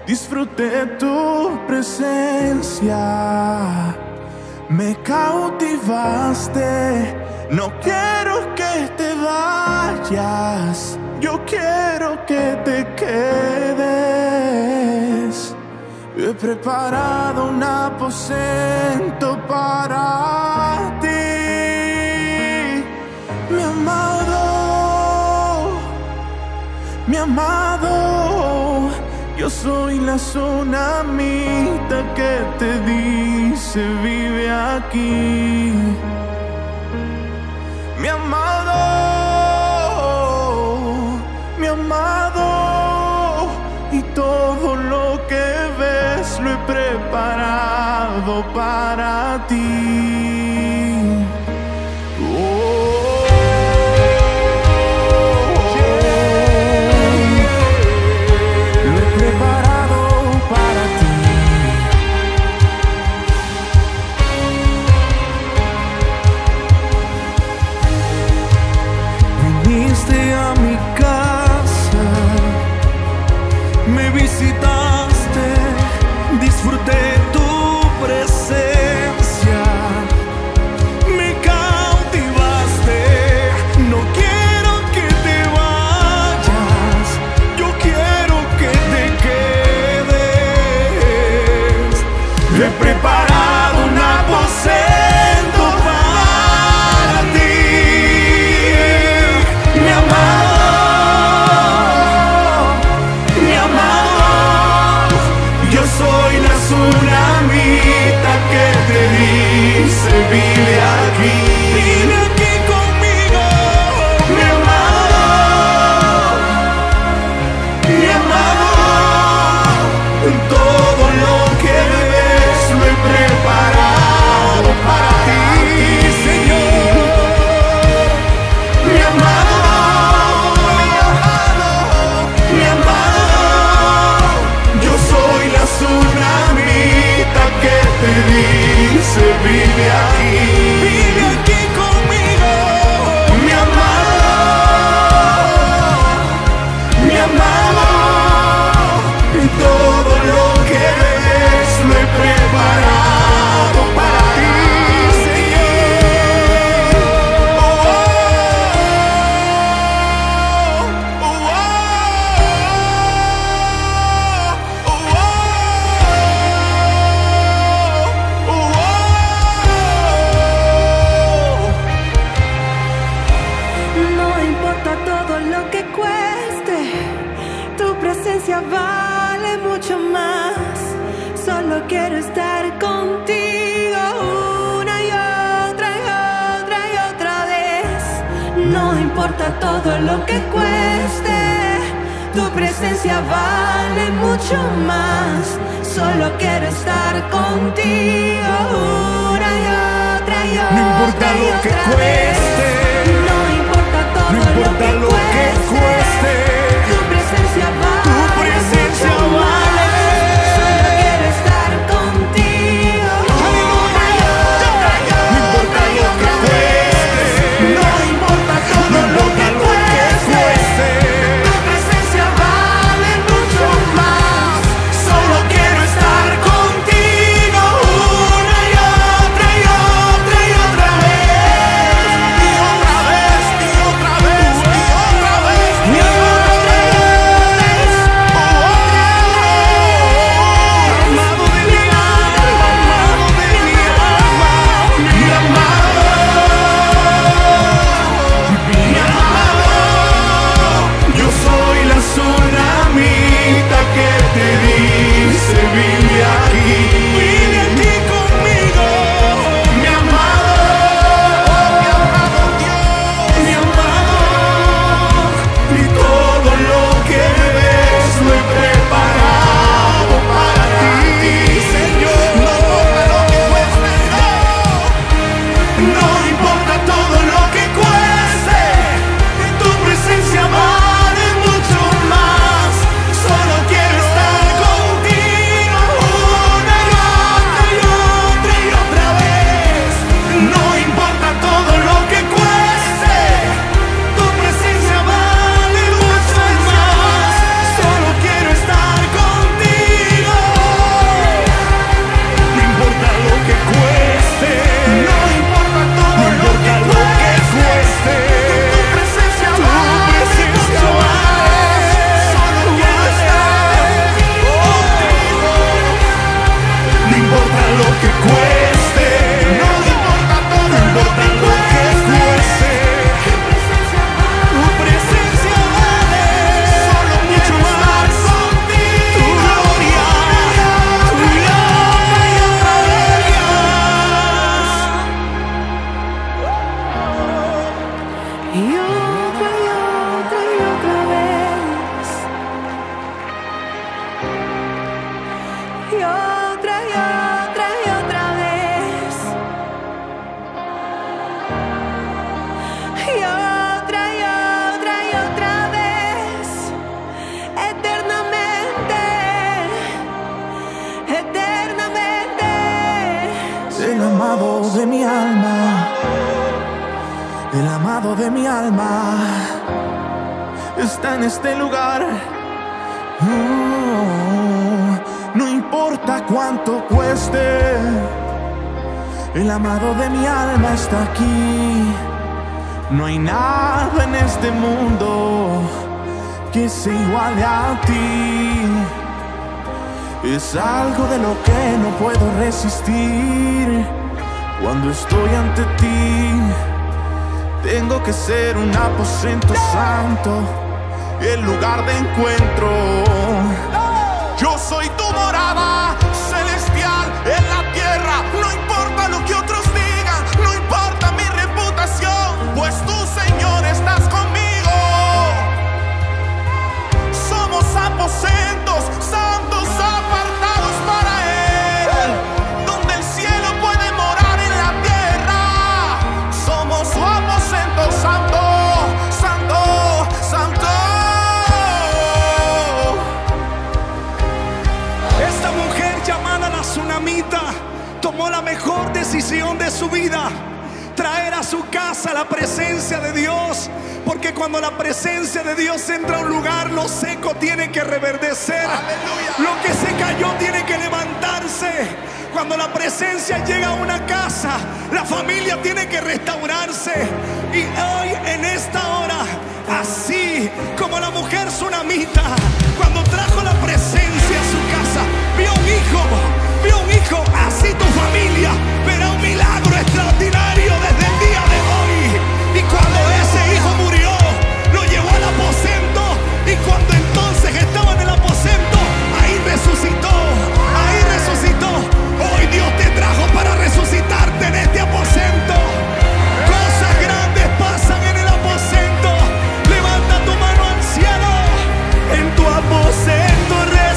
Disfruté tu presencia, me cautivaste. No quiero que te vayas, yo quiero que te quedes. He preparado un aposento para ti, mi amado, mi amado. Yo soy la tsunamita que te dice vive aquí, mi amado, mi amado. Y todo lo que ves lo he preparado para ti. A mi casa, me visitaste, disfruté tu presencia, me cautivaste. No quiero que te vayas, yo quiero que te quedes. He preparado un aposento para ti, mi amado, mi amado. Yo soy la tsunamita que te dice vive aquí, vive aquí conmigo, mi amado, mi amado. Todo lo que ves lo he preparado para ti, Señor, mi amado, mi amado. Yo soy la tsunamita que te dice vive aquí conmigo, mi amado, mi amado. Y todo lo que ves lo he preparado para ti, Señor. No importa todo lo que cueste, tu presencia vale mucho más. Solo quiero estar contigo una y otra y otra y otra vez. No importa todo lo que cueste, tu presencia vale mucho más. Solo quiero estar contigo una y otra y otra. No importa lo que cueste, no importa todo no importa lo que cueste, tu presencia vale, tu presencia mucho más. vale. Solo quiero estar contigo una y otra y otra. No importa lo que cueste, No importa todo lo que cueste, tu presencia vale mucho más. solo quiero estar contigo una y otra y otra y otra vez, y otra vez, y otra vez, y otra vez. y otra y otra y otra vez. Y otra y otra y otra vez. Eternamente, eternamente. El amado de mi alma, el amado de mi alma está en este lugar. No importa cuánto cueste, el amado de mi alma está aquí. No hay nada en este mundo que se iguale a ti. Es algo de lo que no puedo resistir. Cuando estoy ante ti, tengo que ser un aposento santo, el lugar de encuentro. Yo soy tu morada celestial en la tierra. No importa lo que otros digan, no importa mi reputación, pues tú, Señor, estás conmigo. Somos aposentos santos apartados para Él, donde el cielo puede morar en la tierra. Somos su aposento santo, santo, santo. Esta mujer llamada la Tsunamita tomó la mejor decisión de su vida: traer a su casa la presencia de Dios. Porque cuando la presencia de Dios entra a un lugar, lo seco tiene que reverdecer. Aleluya. Lo que se cayó tiene que levantarse. Cuando la presencia llega a una casa, la familia tiene que restaurarse. Y hoy, en esta hora, así como la mujer tsunamita, cuando trajo la presencia a su casa, vio un hijo, así tu familia verá un milagro extraordinario desde el día de hoy. Y cuando ese hijo murió, lo llevó al aposento, y cuando entonces estaba en el aposento, ahí resucitó, ahí resucitó. Hoy Dios te trajo para resucitarte en este aposento. Cosas grandes pasan en el aposento. Levanta tu mano al cielo. En tu aposento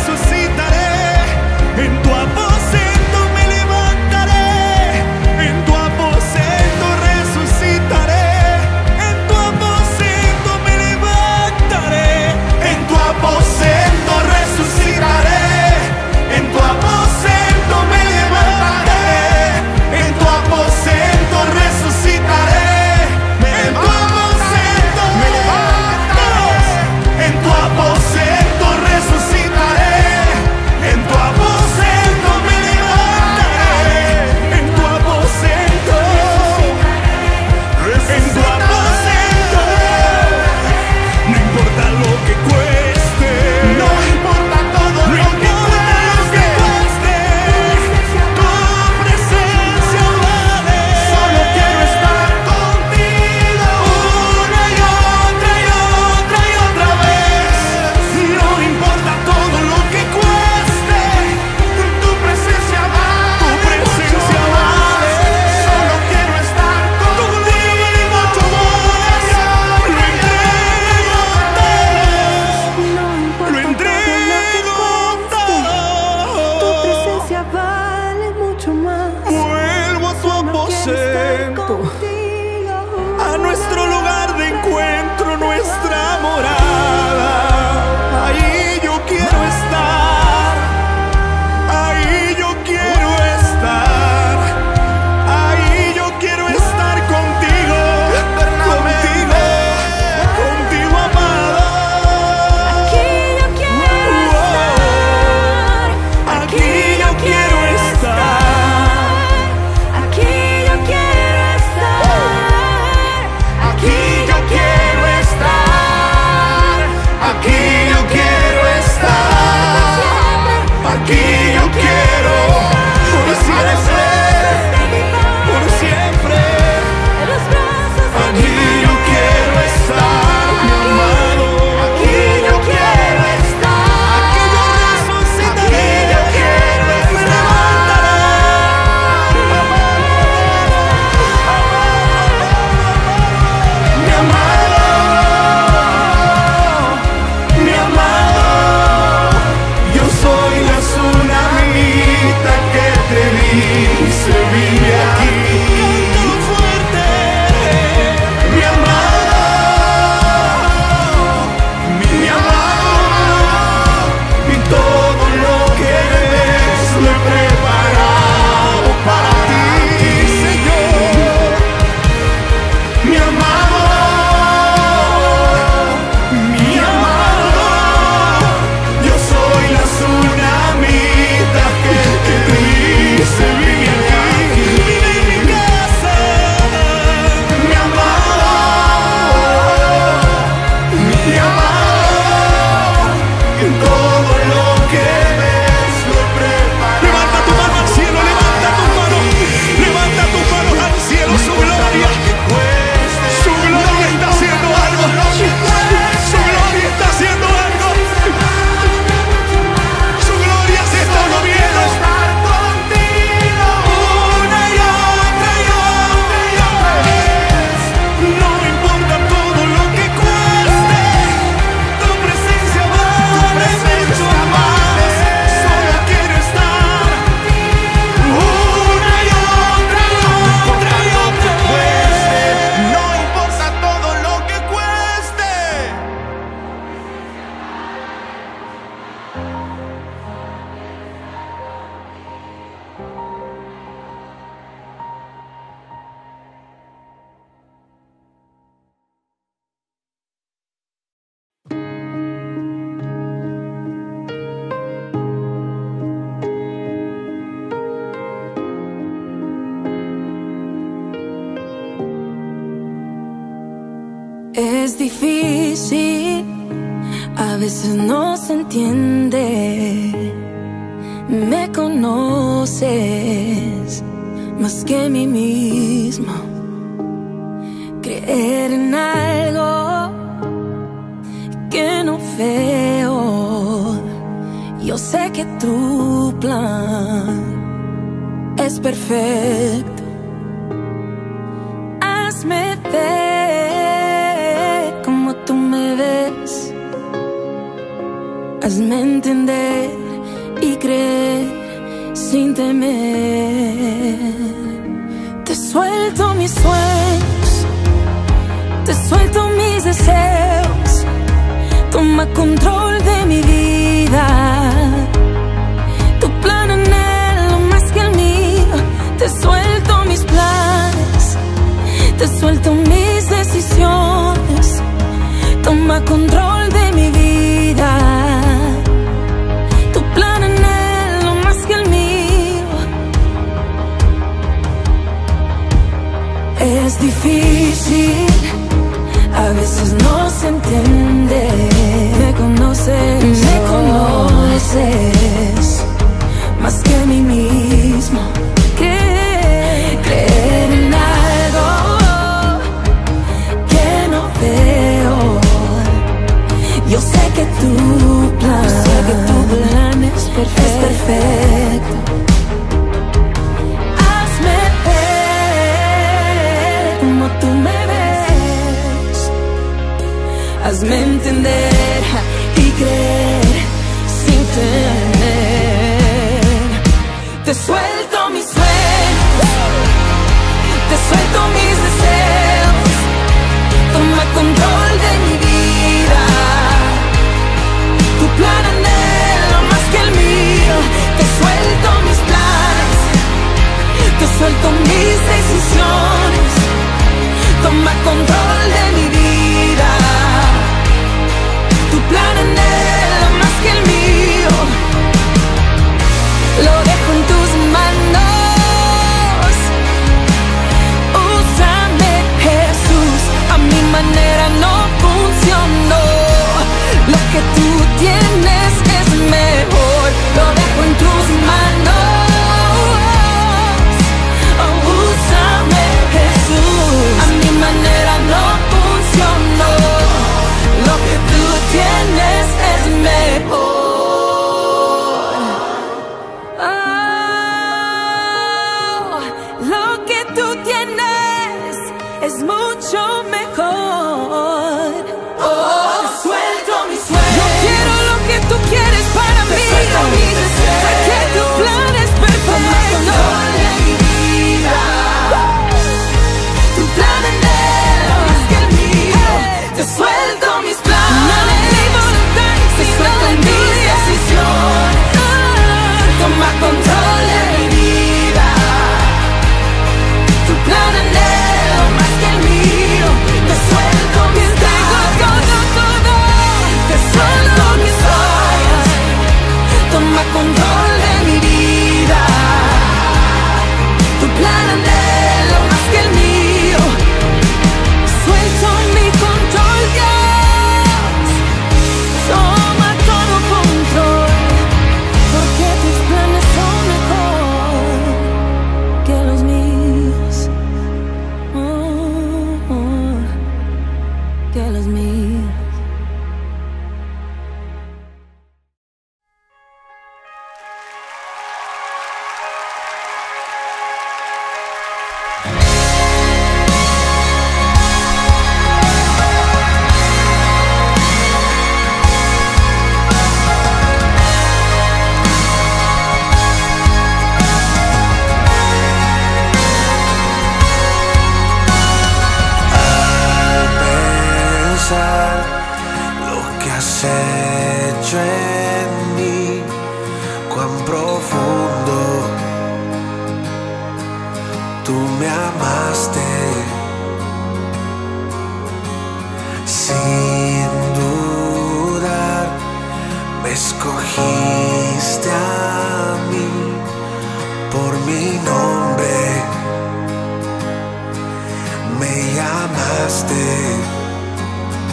Es difícil, a veces no se entiende. Me conoces más que mí mismo. Creer en algo que no veo. Yo sé que tu plan es perfecto. Hazme ver como tú me ves. Hazme entender y creer sin temer. Te suelto mis sueños, te suelto mis deseos. Toma control de mi vida. Tu plan anhelo más que el mío. Te suelto mis planes, te suelto mis decisiones. Toma control de mi vida. Tu plan anhelo más que el mío. Es difícil, a veces no se entiende. Me conoces más que a mí mismo. Creer en algo que no veo. Yo sé que tu plan es perfecto. Hazme ver como tú me ves. Hazme entender y creer sin temer. Te suelto mis sueños, te suelto mis deseos. Toma control de mi vida. Tu plan anhelo más que el mío. Te suelto mis planes, te suelto mis decisiones. Toma control de mi vida. Tu plan anhelo más que el mío. Lo dejo en tus manos. Úsame, Jesús. A mi manera no funcionó. Lo que tú tienes es mejor. Lo dejo en tus manos. Oh, úsame, Jesús. A mi manera no funcionó. Lo que tú tienes es mejor. Oh, lo que tú tienes es mucho mejor. Oh, suelto mis sueños. Yo quiero lo que tú quieres para mí. Sé que tu plan es perfecto. De mi vida. Tu plan anhelo más que el mío. Te suelto mis planes. Te suelto mis decisiones. Toma control de mi vida. Tu plan anhelo más que el mío. Te suelto mis todo. Te suelto mis sueños. Toma control de mi vida. Tu plan anhelo más que el mío. Suelto mi control, Dios. Toma todo control. Porque tus planes son mejor que los míos. Que los míos. Lo que has hecho en mí, cuán profundo tú me amaste, sin dudar me escogiste a mí por mi nombre, me llamaste.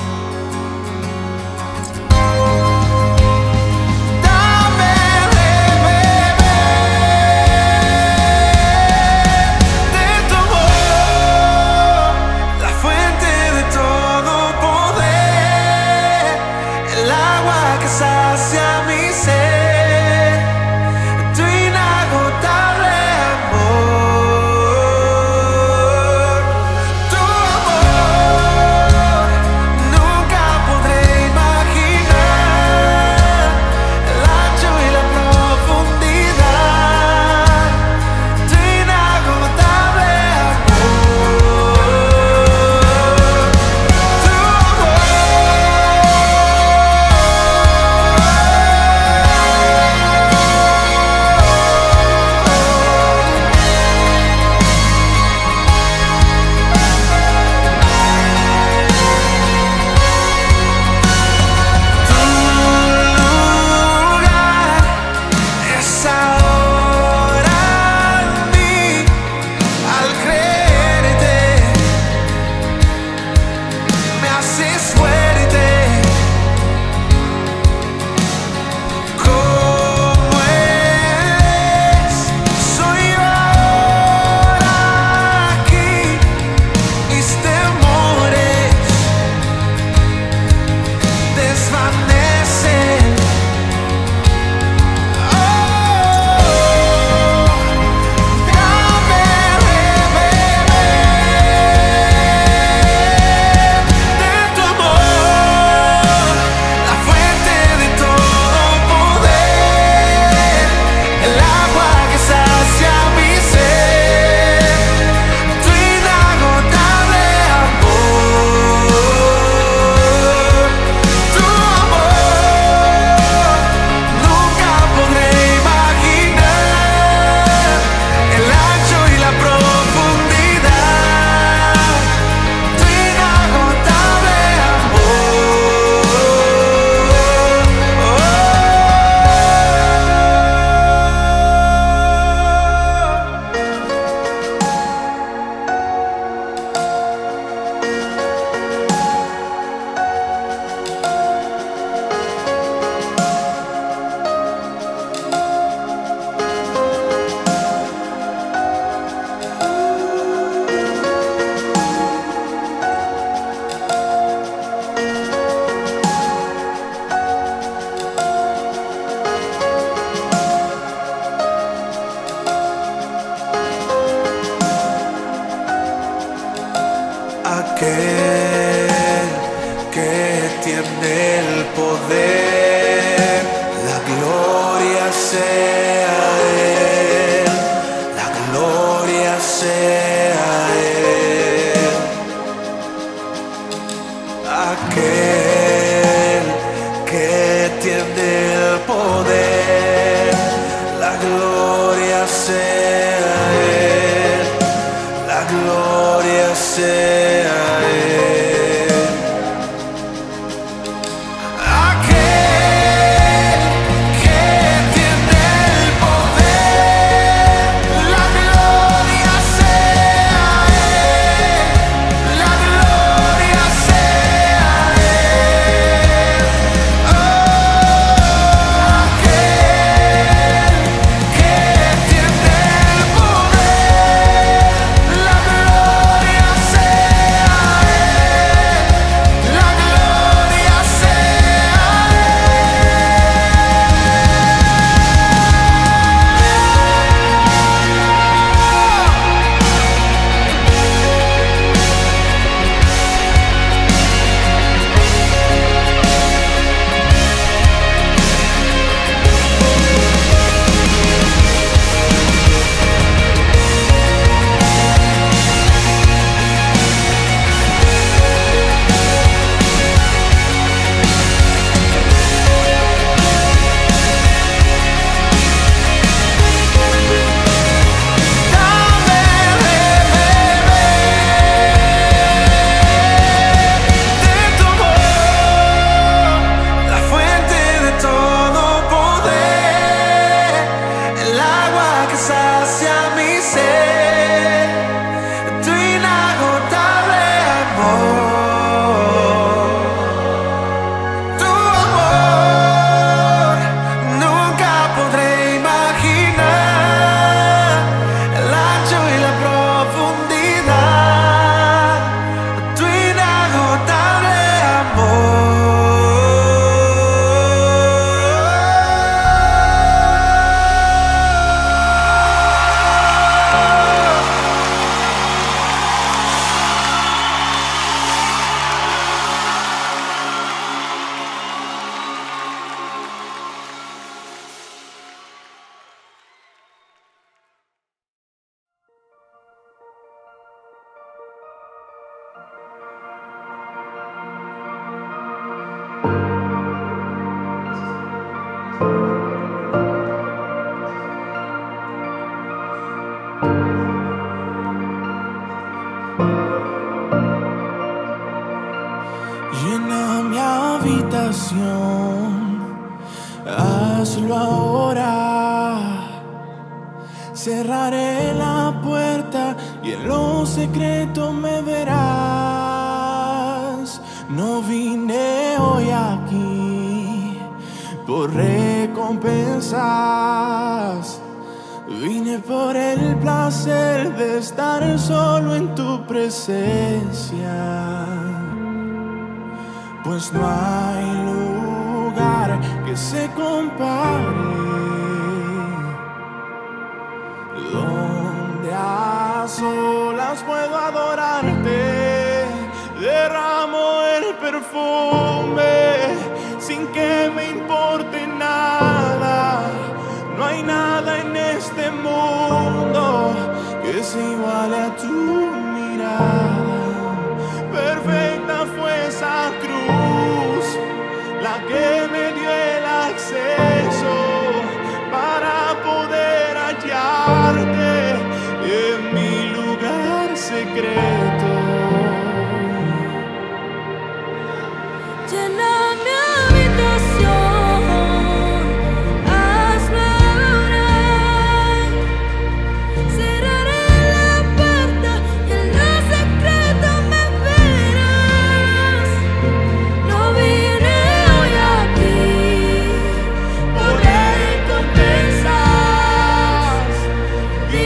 sea Él, la gloria sea Él. Aquel que tiene el poder, la gloria sea Él, la gloria sea Él. Llena mi habitación, hazlo ahora. Cerraré la puerta y en lo secreto me verás. No vine hoy aquí por recompensas, vine por el placer de estar solo en tu presencia. Pues no hay lugar que se compare, donde a solas puedo adorarte. Derramo el perfume sin que me importe nada. No hay nada en este mundo que se iguale a tu mirada. Perfecta fue esa cruz, la que me dio el acceso para poder hallarte en mi lugar secreto. Llena mi habitación, hazlo ahora. Cerraré la puerta y en lo secreto me verás. No vine hoy aquí por recompensas,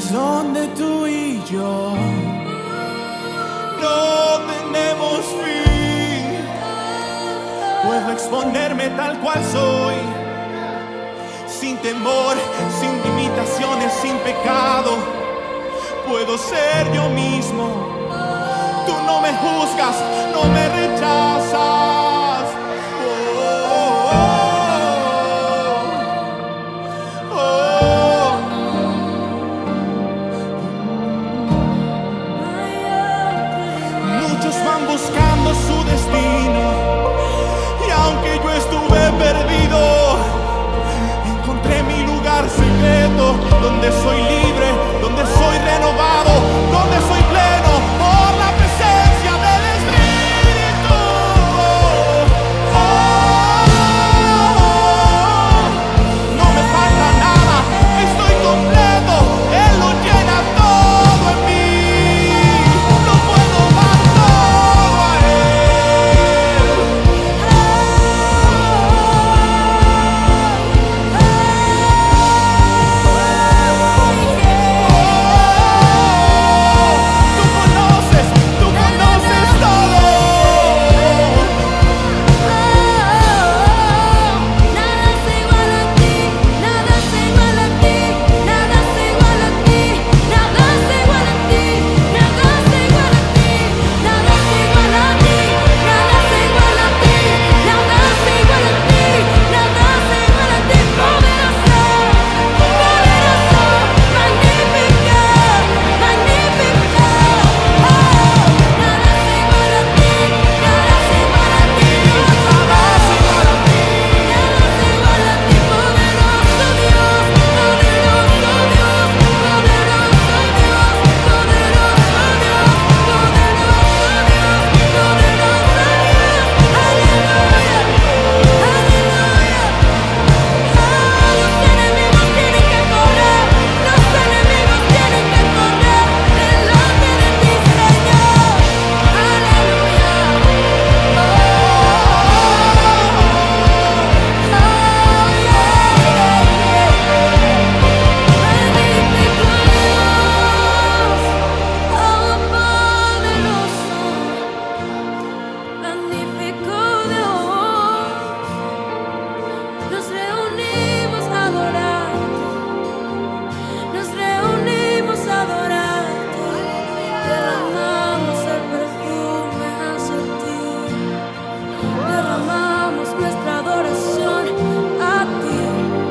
donde tú y yo no tenemos fin. Puedo exponerme tal cual soy, sin temor, sin limitaciones, sin pecado. Puedo ser yo mismo. Tú no me juzgas, no me rechazas. Muchos van buscando su destino, y aunque yo estuve perdido, encontré mi lugar secreto, donde soy libre, donde soy renovado, donde soy pleno por la presencia del Espíritu. No me falta nada, estoy completo, Él lo llena todo en mí. Lo puedo dar todo a Él. Tú conoces todo. Nada es igual a ti, nada es igual a ti, nada es igual a ti, nada es igual a ti, nada es igual a ti, nada es igual a ti, nada es igual a ti, nada es igual a ti, nada es igual a ti, poderoso, poderoso, magnífico, magnífico. Nada es igual a ti, nada es igual a ti, nada es igual a ti, nada es igual a ti, poderoso Dios, poderoso Dios, poderoso Dios, poderoso Dios, poderoso Dios, poderoso Dios. Aleluya, aleluya. Los enemigos tienen que correr, los enemigos tienen que correr delante de ti, Señor. Aleluya. Magnífico Dios, poderoso, magnífico Dios. Nos reunimos a adorarte, nos reunimos a adorarte, derramamos el perfume hacia ti, derramamos nuestra adoración a ti.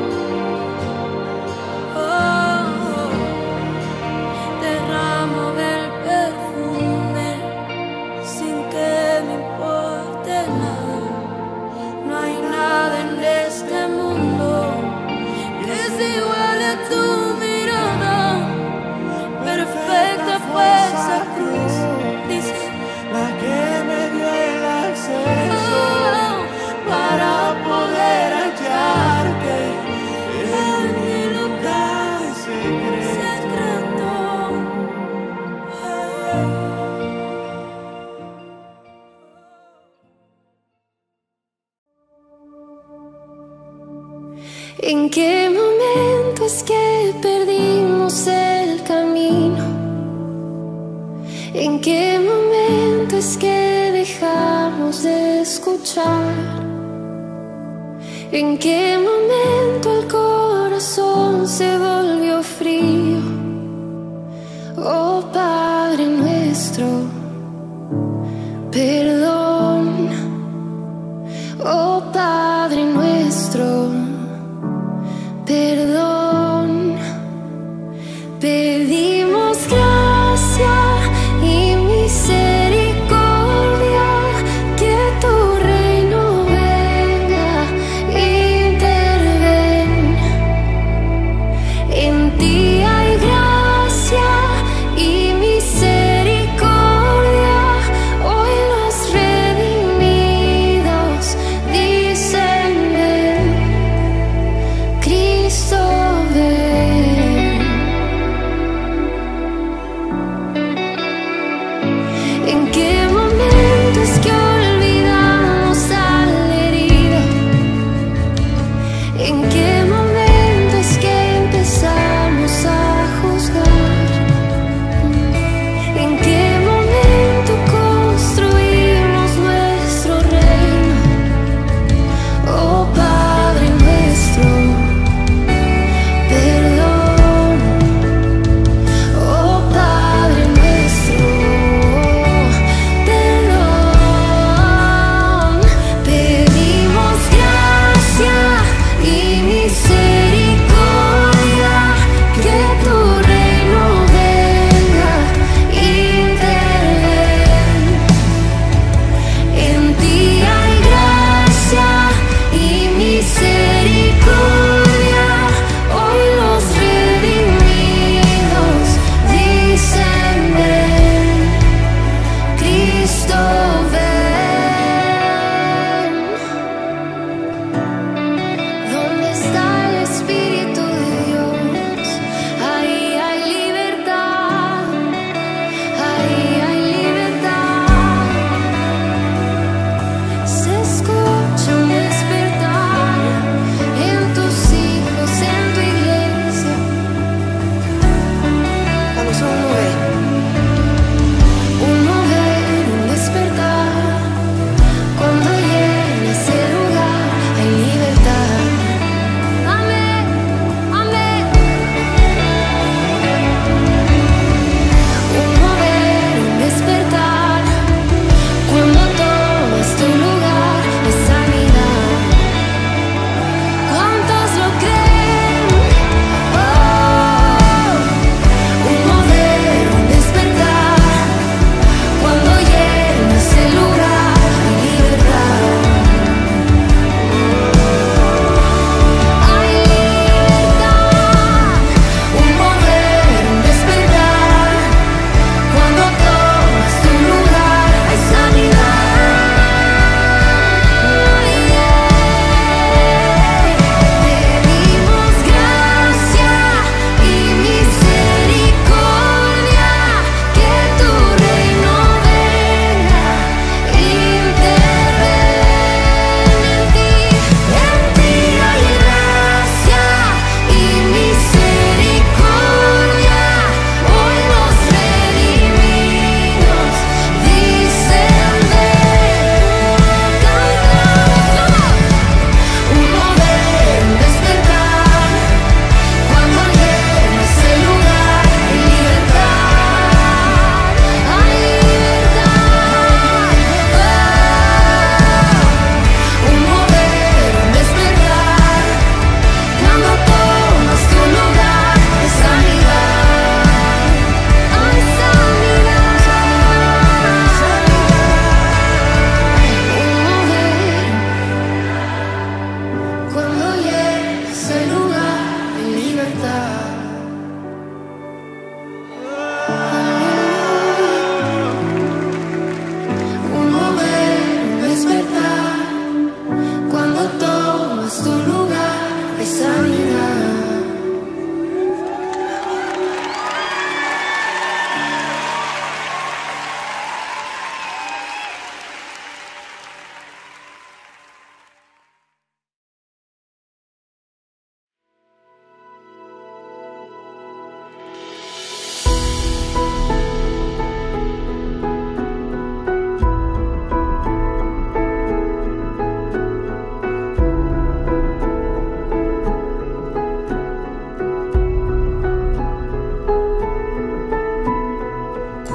Derramo el perfume sin que me importe nada. No hay nada en este mundo que se iguale a tu mirada. Perfecta fue esa cruz, dice, La que me dio el acceso para poder hallarte en mi lugar secreto. secreto. ¿En qué momento es que perdimos el camino? ¿En qué momento es que dejamos de escuchar? ¿En qué momento el corazón se volvió frío? Oh Padre nuestro, perdón. Oh Padre nuestro, perdón. Pedimos gracia y misericordia, que tu reino venga, interven. En ti hay gracia y misericordia. Hoy los redimidos dicen ven. Cristo ven.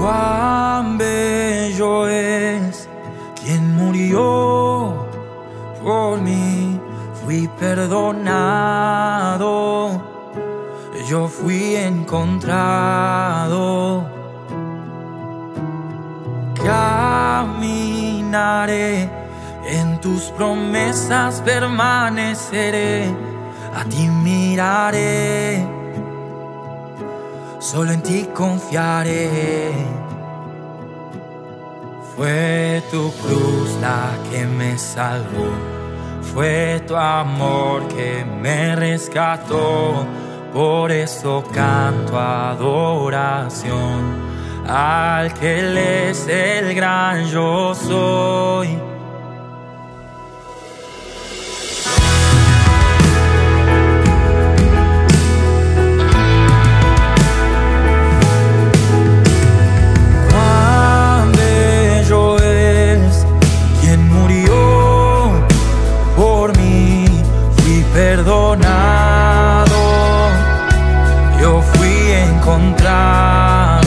Cuán bello es quien murió por mí. Fui perdonado, yo fui encontrado. Caminaré en tus promesas, permaneceré, a ti miraré, solo en ti confiaré. Fue tu cruz la que me salvó, fue tu amor que me rescató. Por eso canto adoración al que Él es el gran yo soy. Cuán bello es quien murió por mí. Fui perdonado, yo fui encontrado.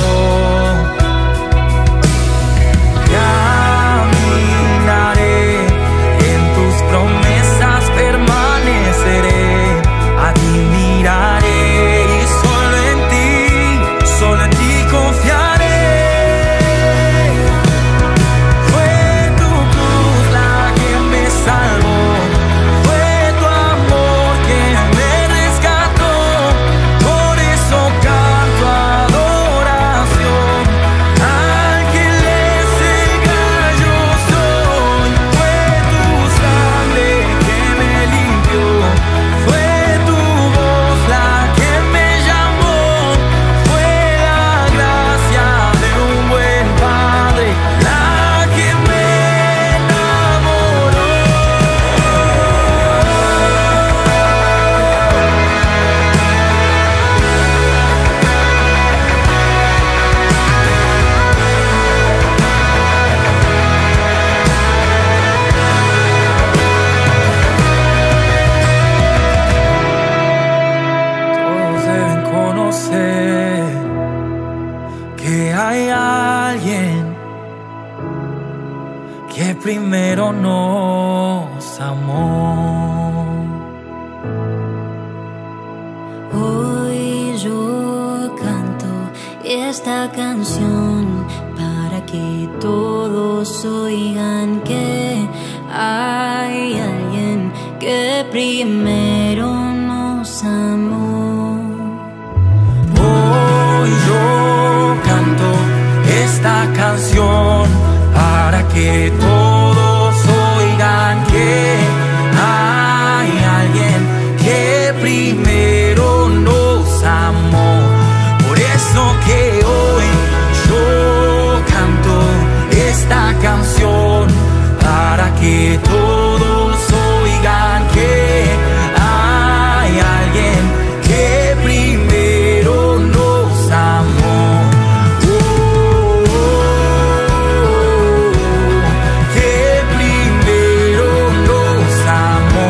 Caminaré en tus promesas, permaneceré, a ti miraré y solo en ti confiaré. Fue tu cruz la que me salvó, fue tu amor que me rescató. Por eso canto adoración al que Él es el gran yo soy. Fue tu sangre que me limpió, fue tu voz la que me llamó, fue la gracia de un buen padre la que me enamoró. Todos deben conocer que hay alguien que primero nos amó. Hoy yo canto esta canción para que todos oigan que hay alguien que primero nos amó. Hoy yo canto esta canción para que todos oigan que hay alguien que primero nos amó. Por eso que hoy yo canto esta canción para que todos oigan que hay alguien que primero nos amó. Que primero nos amó.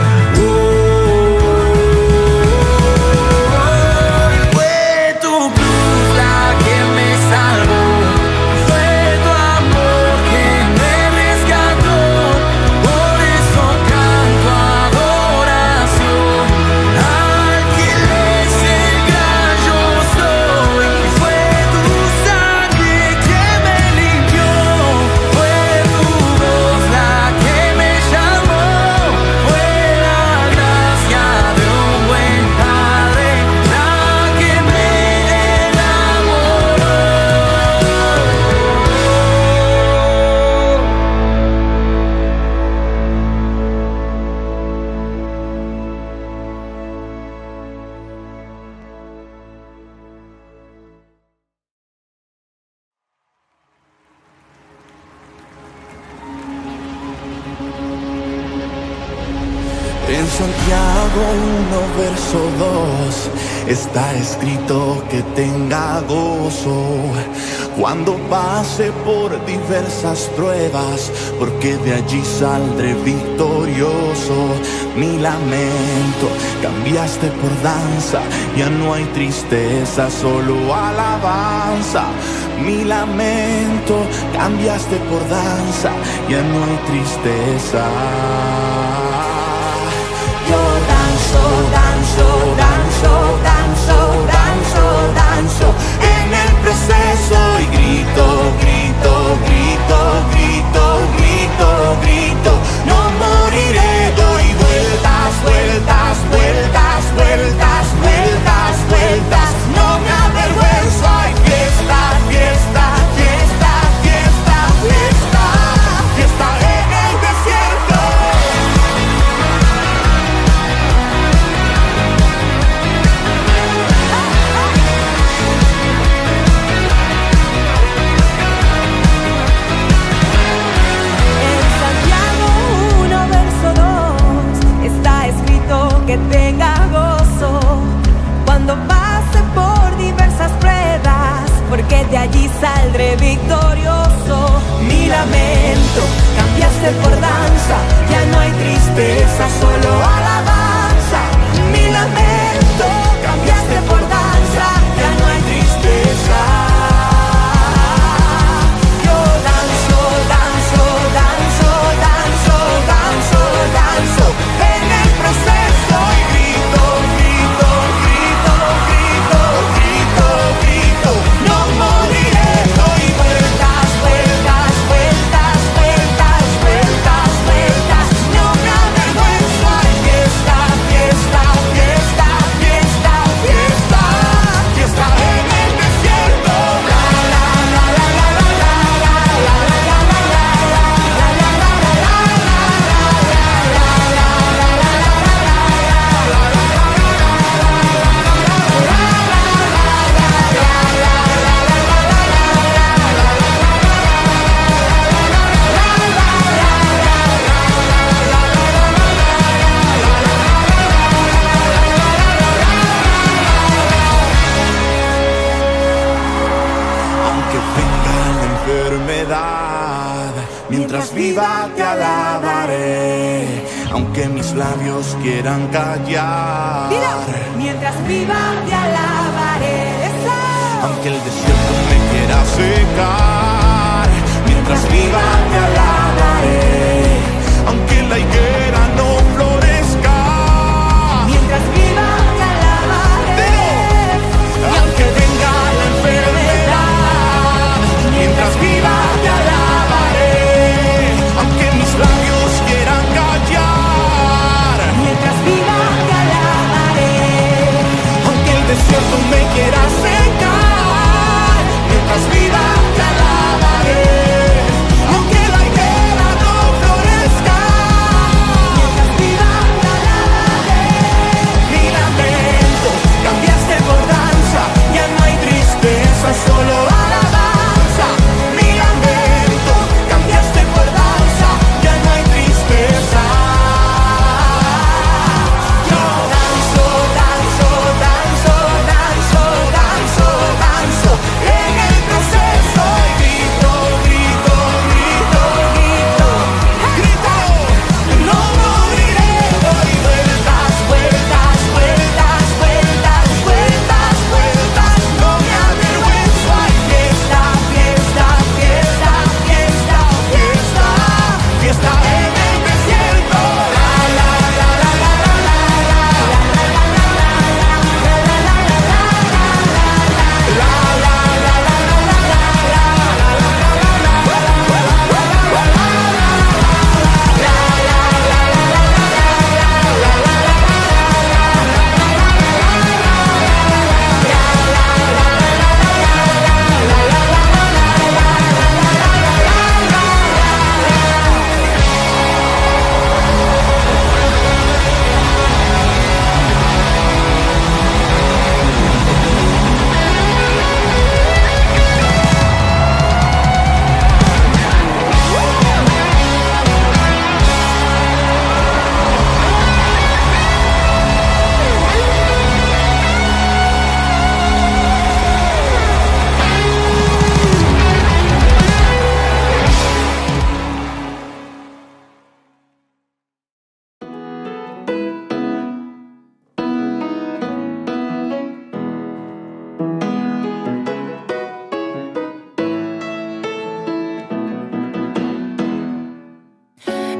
Fue tu cruz la que me salvó, fue tu amor que me rescató. Por eso canto adoración al que Él es el gran yo soy. Fue tu sangre que me limpió, fue tu voz la que me llamó, fue la gracia de un buen padre la que me enamoró. En Santiago 1, verso 2, Está escrito que tenga gozo cuando pase por diversas pruebas, porque de allí saldré victorioso. Mi lamento cambiaste por danza, ya no hay tristeza, solo alabanza. Mi lamento cambiaste por danza, ya no hay tristeza. Yo danzo, danzo, danzo, danzo, danzo, danzo En el proceso y grito, grito, grito, grito, grito, grito. No moriré, doy vueltas, vueltas, vueltas, vueltas, vueltas, vueltas. No me avergüenzo, hay fiesta, fiesta, fiesta, fiesta, fiesta, fiesta en el desierto. En Santiago 1, verso 2 está escrito que tenga gozo cuando pase por diversas pruebas, porque de allí saldré victorioso. Mi lamento cambiaste por danza, ya no hay tristeza, solo alabanza. Mi lamento cambiaste por danza, ya no hay tristeza. Yo danzo, danzo, danzo, danzo, danzo, danzo en el proceso y grito, grito, grito, grito, grito, grito. No moriré, doy vueltas, vueltas, vueltas, vueltas, vueltas, vueltas. No me avergüenzo, hay fiesta, fiesta, fiesta, fiesta, fiesta, fiesta en el desierto. La la la la la la la la la la la la Aunque venga la enfermedad, mientras viva te alabaré. Aunque mis labios quieran callar, mientras viva te alabaré. aunque el desierto me quiera secar, mientras viva te alabaré. Aunque la higuera no florezca, Mientras viva te alabaré. y aunque venga la enfermedad, mientras viva te alabaré. Aunque mis labios quieran callar, Mientras viva te alabaré. aunque el desierto me quiera secar, mientras viva te alabaré. Aunque la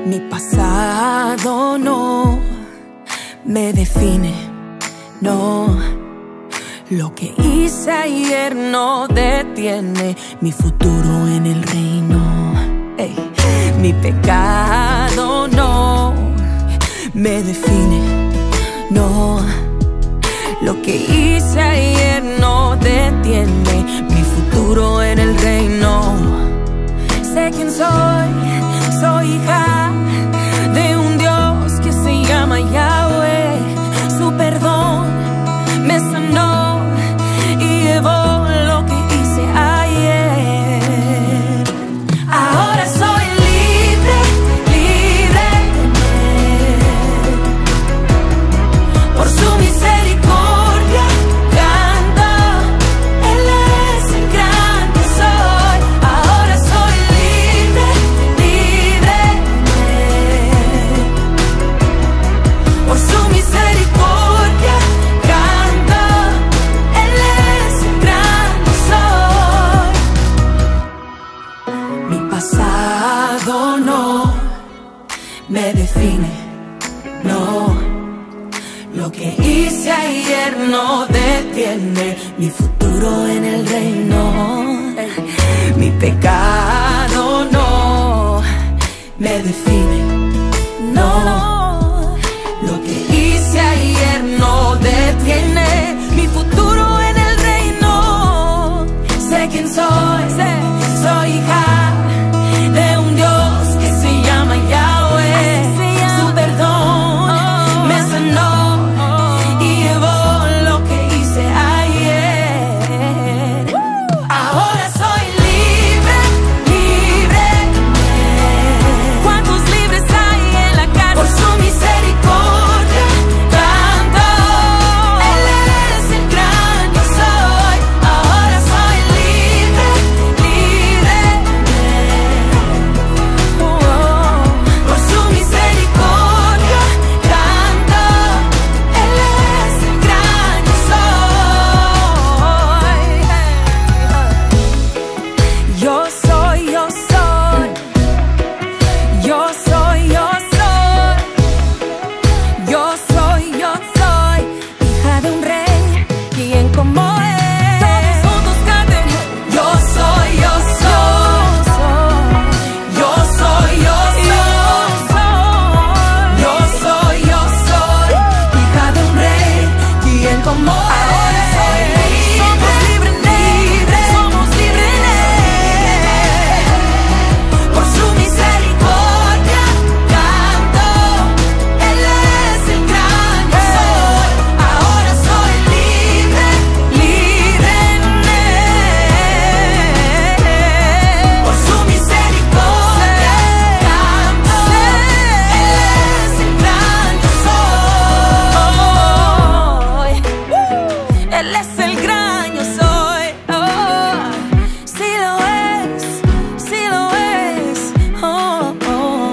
Mi pasado no me define, no. Lo que hice ayer no detiene mi futuro en el reino. Ey. Mi pecado no me define, no. Lo que hice ayer no detiene mi futuro en el reino. Sé quién soy hija de un Dios que se llama Yahweh. Su perdón me sanó y llevó lo que hice ayer. Ahora soy libre, libre de Él. Por su misericordia canto, Él es el gran que soy. Ahora soy libre, libre de Él. Por su misericordia canto, Él es el gran que soy. Mi pasado no me define, no. Lo que hice ayer no detiene mi futuro en el reino. Mi pecado no me define, no. Lo que hice ayer no detiene mi futuro en el reino. Sé quién soy, soy hija de un Dios que se llama Yahweh. Su perdón me sanó y llevó lo que hice ayer. Ahora soy libre, libre de Él. ¿Cuántos libres hay en la cárcel? Por su misericordia canto, Él es el gran yo soy. Ahora soy libre, libre de Él. Por su misericordia canto, Él es el gran yo soy. Yo soy, yo soy. Yo soy, yo soy. Yo soy, yo soy. Hija de un rey, quien como él. Todos juntos canten. Yo soy, yo soy. Yo soy, yo soy. Yo soy, yo soy. Hija de un rey, quien como él. Ahora soy libre. Somos libres en Él. Somos libres en Él. Por su misericordia canto, Él es el gran yo soy. Ahora soy libre, libre en Él. Por su misericordia canto, Él es el gran yo soy. Él es el gran yo soy. Oh, sí lo es, sí lo es. Oh, oh.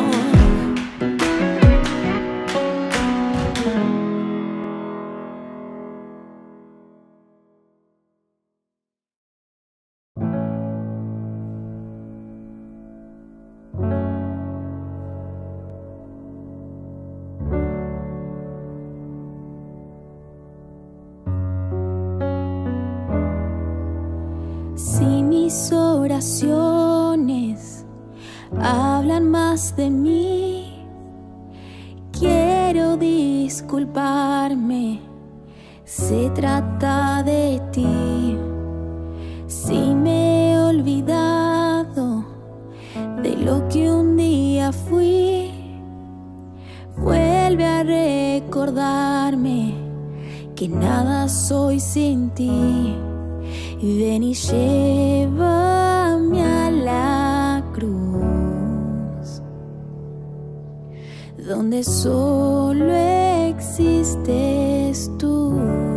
Si mis oraciones hablan más de mí, quiero disculparme. Se trata de ti. Si me he olvidado de lo que un día fui, vuelve a recordarme que nada soy sin ti. Ven y llévame a la cruz, donde solo existes tú.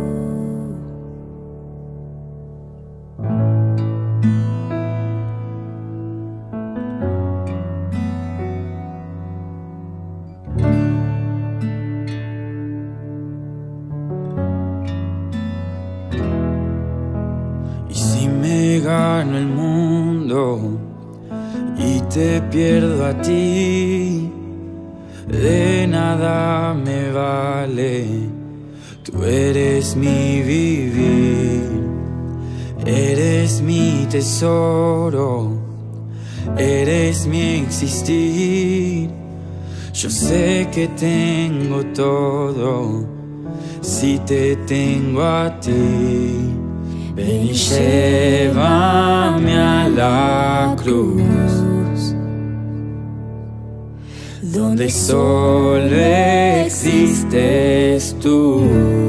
Gano el mundo y te pierdo a ti, de nada me vale. Tú eres mi vivir, eres mi tesoro, eres mi existir. Yo sé que tengo todo si te tengo a ti. Ven y llévame a la cruz, donde solo existes tú.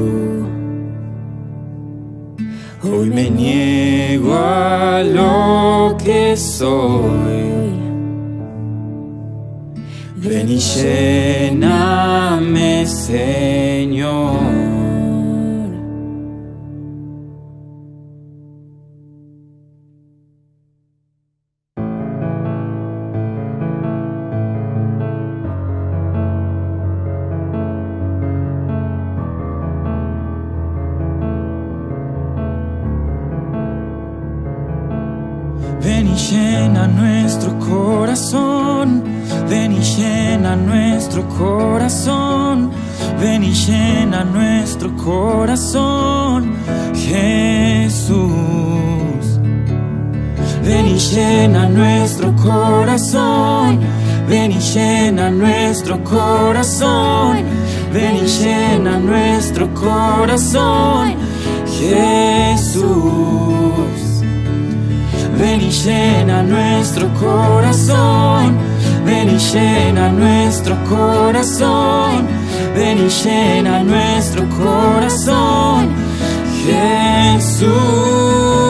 Hoy me niego a lo que soy. Ven y lléname, Señor. Ven y llena nuestro corazón, ven y llena nuestro corazón, ven y llena nuestro corazón, Jesús. Ven y llena nuestro corazón, ven y llena nuestro corazón, ven y llena nuestro corazón, Jesús. Ven y llena nuestro corazón, ven y llena nuestro corazón, ven y llena nuestro corazón, Jesús.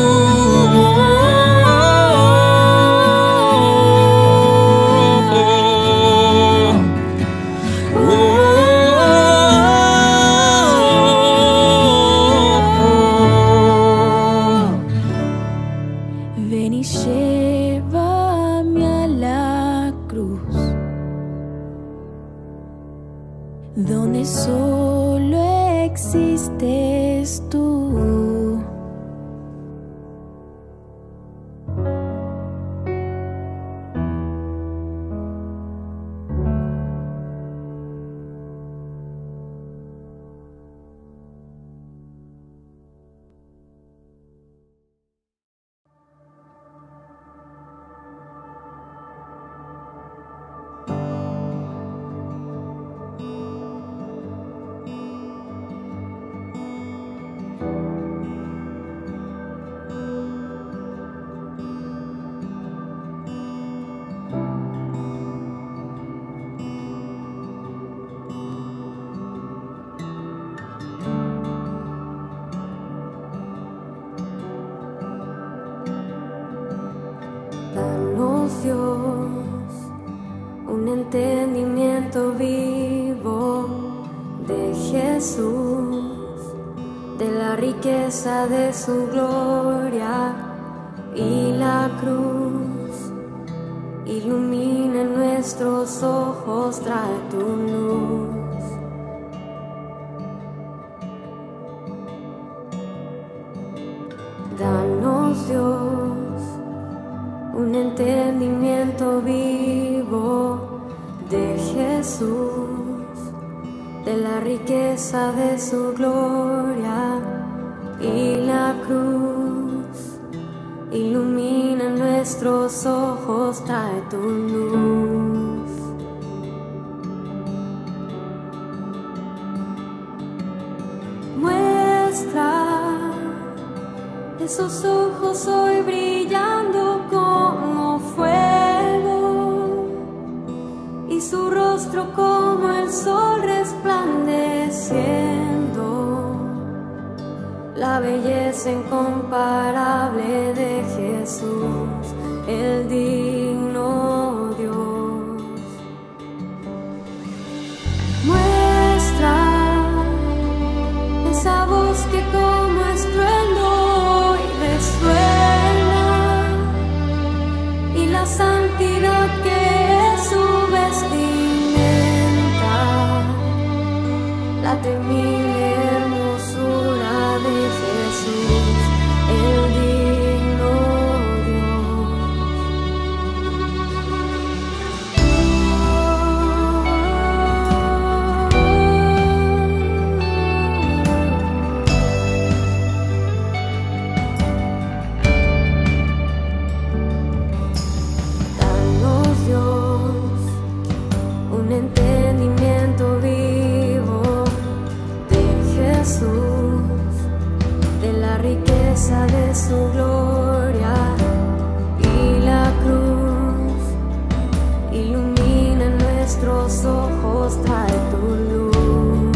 Ven y llévame a la cruz, donde solo existes tú. Danos, Dios, un entendimiento vivo de Jesús, de la riqueza de su gloria y la cruz. Ilumina nuestros ojos, trae tu luz. Danos, Dios, un entendimiento vivo de Jesús, de la riqueza de su gloria y la cruz. Ilumina nuestros ojos, trae tu luz. Muestra esos ojos hoy brillando como fuego y su rostro como el sol resplandeciendo, la belleza incomparable de Jesús, el digno Dios. Muestra esa voz que como estruendo hoy resuena y la santidad que es su vestimenta, la temible hermosura de Jesús, el digno Dios. riqueza de su gloria y la cruz ilumina nuestros ojos, trae tu luz.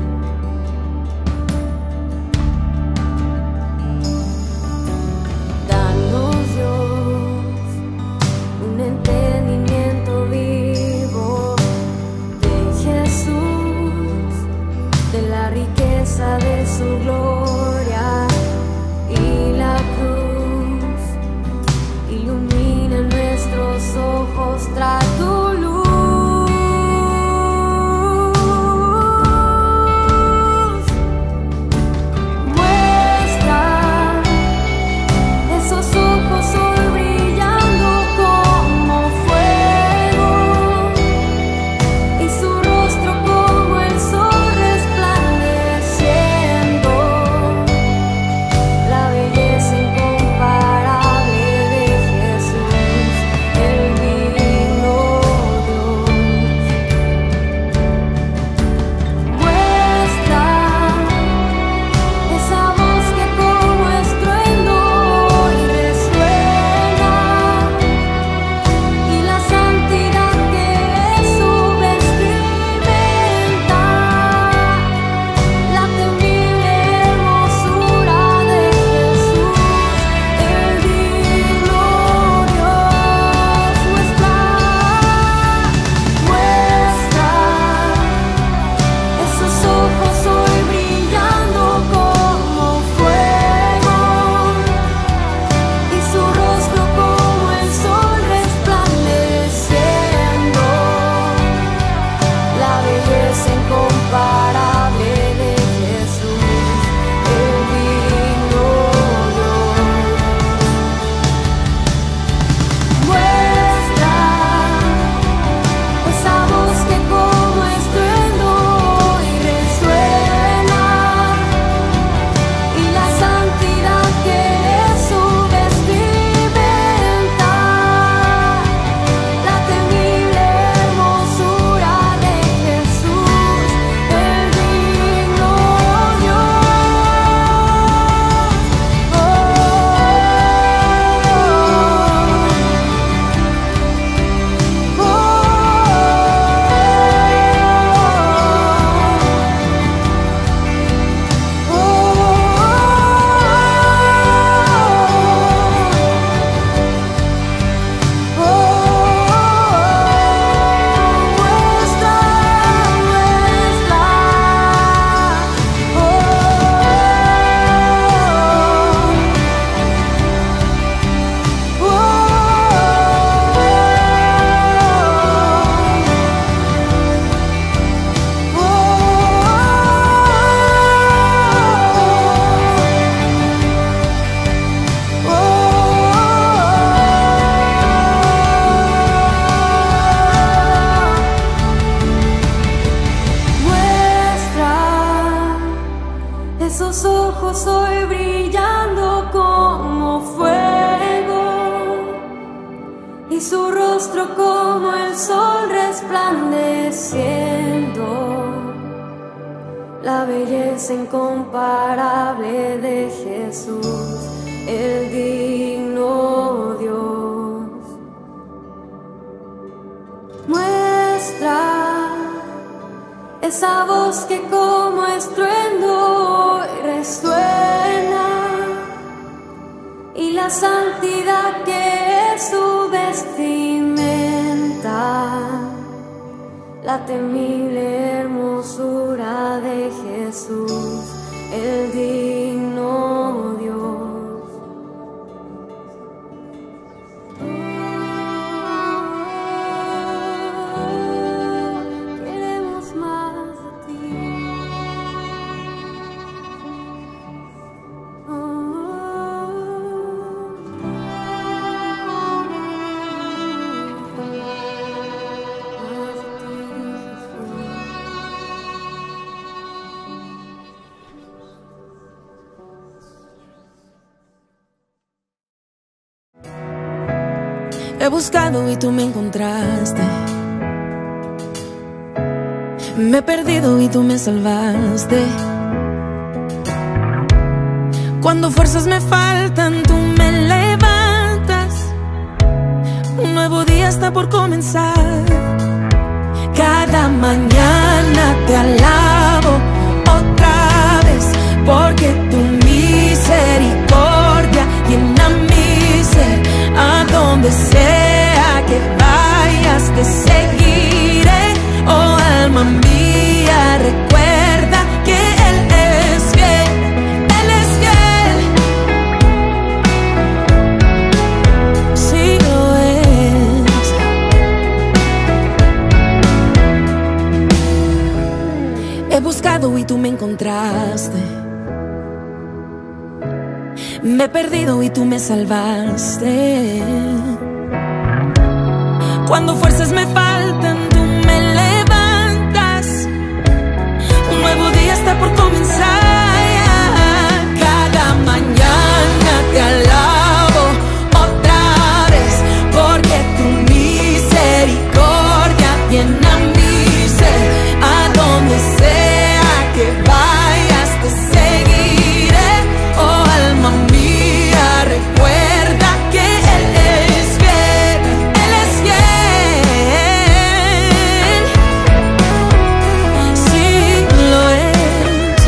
Danos, Dios, un entendimiento vivo de Jesús, de la riqueza de su gloria y la cruz ilumina nuestros ojos, trae tu luz. Muestra esos ojos hoy brillando como fuego y su rostro como el sol resplandeciendo, la belleza incomparable de Jesús, el digno Dios. Muestra esa voz que como estruendo y resuena, y la santidad que es su vestimenta, la temible hermosura de Jesús, el digno Dios. Muestra esos ojos hoy brillando como fuego y su rostro como el sol resplandeciendo, la belleza incomparable de Jesús, el digno Dios. Muestra esa voz que como estruendo y resuena, y la santidad que es su vestimenta, la temible hermosura de Jesús, el digno Dios. Muestra esos ojos hoy brillando como fuego y su rostro como el sol resplandeciendo, la belleza incomparable de Jesús, el digno Dios. Muestra esa voz que como estruendo resuena, y la santidad que es su vestimenta, la temible hermosura de Jesús, el digno Dios. Queremos más de ti. He buscado y tú me encontraste. Me he perdido y tú me salvaste. Cuando fuerzas me faltan, tú me levantas. Un nuevo día está por comenzar. Cada mañana te alabo otra vez, porque tu misericordia llena mi ser. A donde sea que vayas te seguiré. Oh alma mía, recuerda que Él es fiel. Él es fiel. Sí lo es. He buscado y tú me encontraste. Me he perdido y tú me salvaste. Cuando fuerzas me faltan, tú me levantas. Un nuevo día está por comenzar. Cada mañana te alabo otra vez, porque tu misericordia llena mi ser. A donde sea que vayas te seguiré. Oh alma mía, recuerda que Él es fiel. Él es fiel. Sí lo es.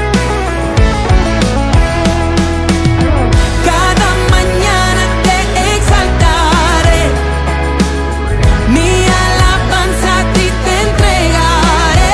Cada mañana te exaltaré. Mi alabanza a ti te entregaré.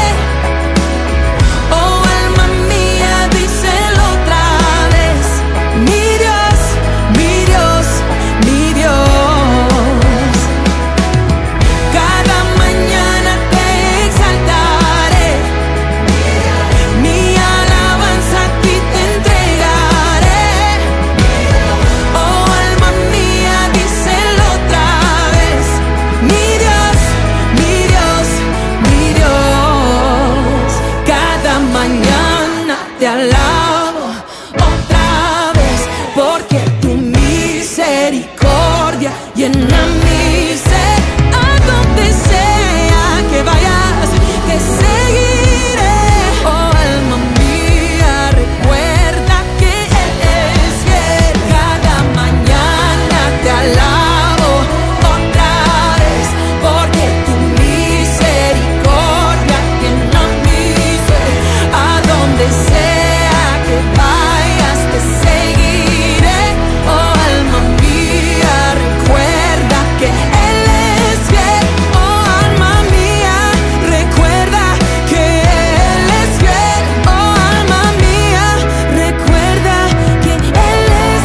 Oh alma mía, díselo otra vez. Mi Dios, mi Dios, mi Dios. Cada mañana te exaltaré. Mi alabanza a ti te entregaré. Oh alma mía, díselo otra vez. Mi Dios, mi Dios, mi Dios. Cada mañana te alabo otra vez, porque tu misericordia llena mi ser. A donde sea que vayas te seguiré. Oh alma mía, recuerda que Él es fiel. Cada mañana te alabo otra vez, porque tu misericordia llena mi ser. A donde sea que vayas te seguiré. Oh alma mía, recuerda que Él es fiel. Oh alma mía, recuerda que Él es fiel. Oh alma mía, recuerda que Él es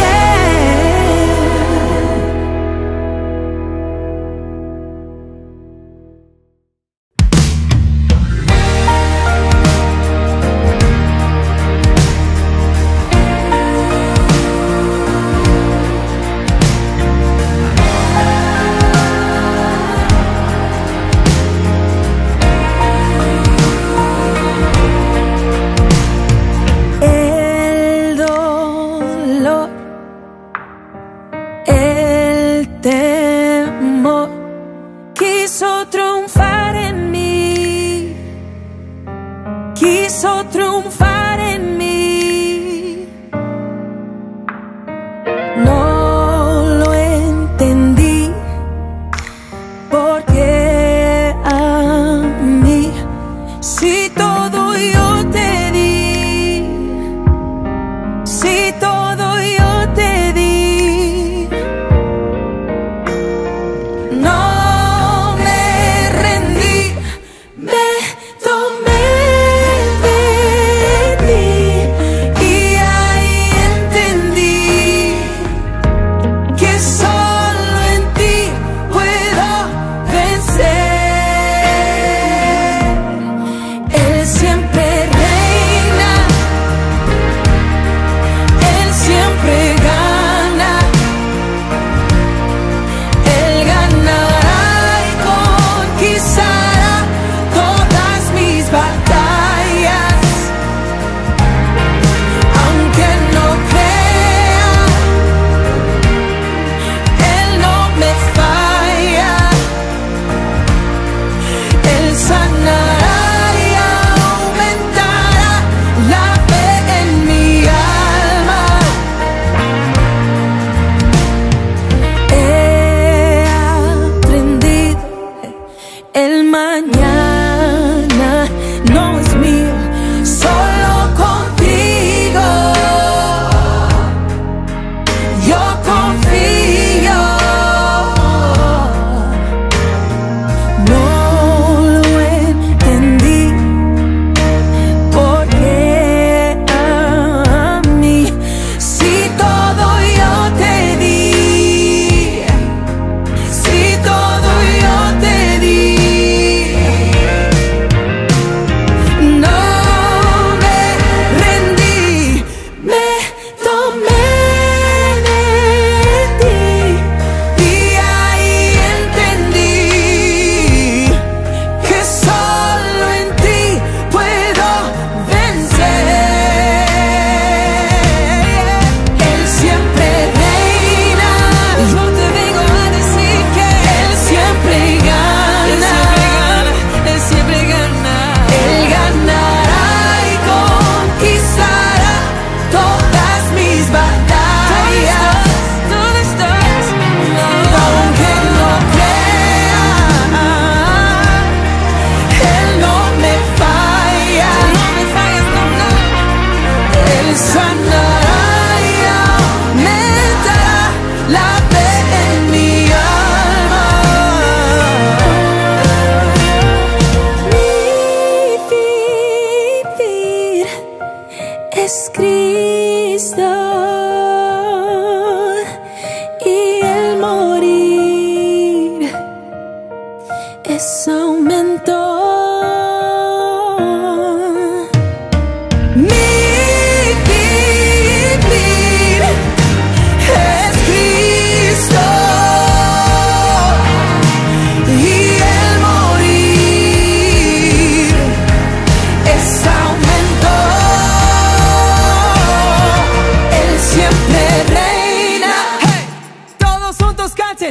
el dolor, el temor quiso triunfar en mí, quiso triunfar en mí. No lo entendí, porque a mí, si todo yo te di, si todo yo te di, no me rendí, me tomé de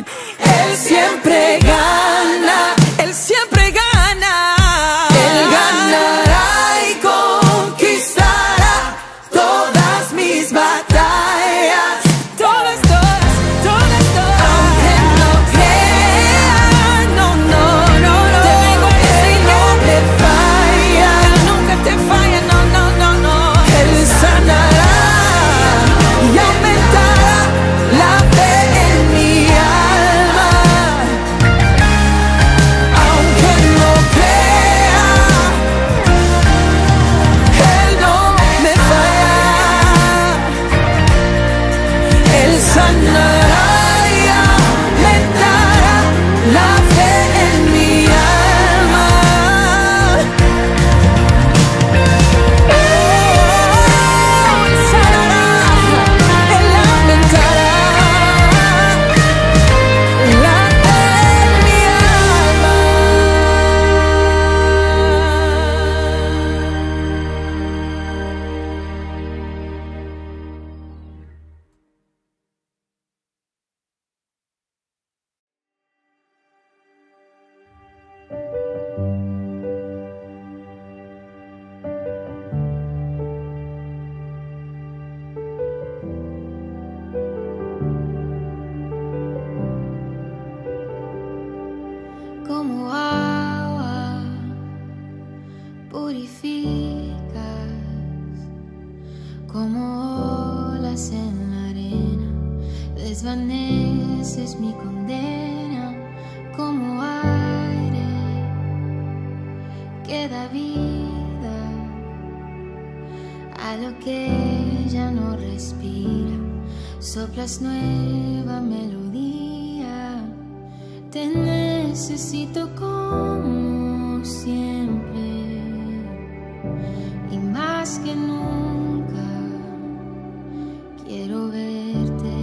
Amén. Él siempre gana, Él siempre gana. Él ganará y conquistará todas mis batallas. Todas, todas, todas, todas. Aunque no crea, no, no, no, no. Te vengo a decir que no te falla. Él nunca te falla, no, no, no, no. Él sanará y aumentará la fe en mi alma. Aunque no crea, Él no me falla. Él sanará y aumentará la fe en mi alma. Él sanará, Él aumentará la fe en mi alma. Como agua purificas, como olas en la arena, desvaneces mi condena, como aire que da vida a lo que ya no respira, soplas nueva melodía. Te necesito como siempre y más que nunca quiero verte.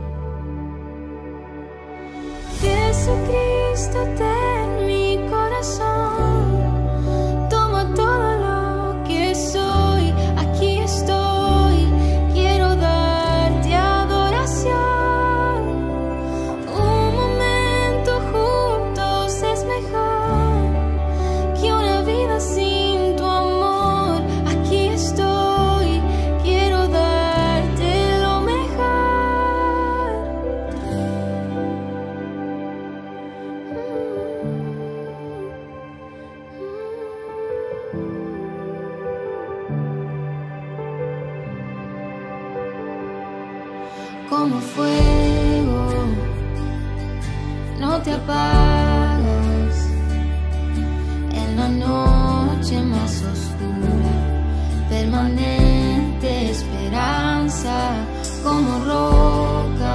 Jesucristo, ten mi corazón, toma todo lo que soy, aquí estoy, quiero darte adoración. Un momento juntos es mejor que una vida sin tu amor. Aquí estoy, quiero darte lo mejor. Como fuego, no te apagas en la noche más oscura, permanente esperanza, como roca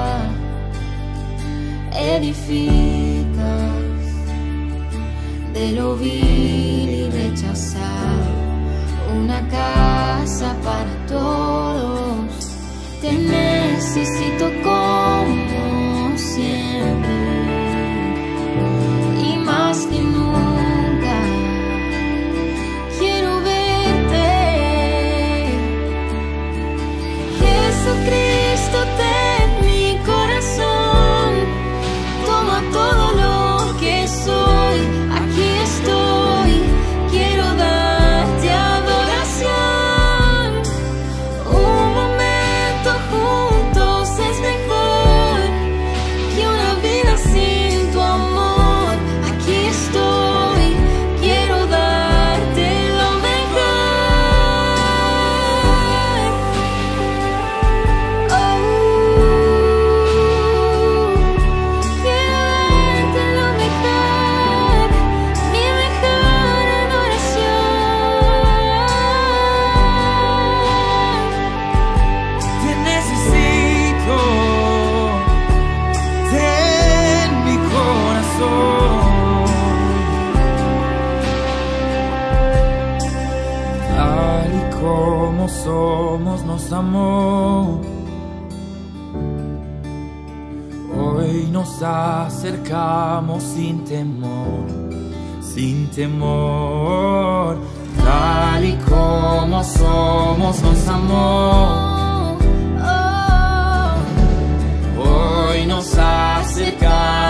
edificas de lo vil y rechazado, una casa para todos. Te necesito como siempre y más que nunca quiero verte. Jesucristo, ten mi corazón, toma todo lo que soy, aquí estoy, quiero darte adoración. Un momento juntos es mejor que una vida sin tu amor. Aquí estoy, quiero darte lo mejor. Oh, quiero darte lo mejor, mi mejor adoración. Te necesito, ten mi corazón, tal y como somos nos amó. Hoy nos acercamos sin temor, sin temor, tal y como somos nos amó. Hoy nos acercamos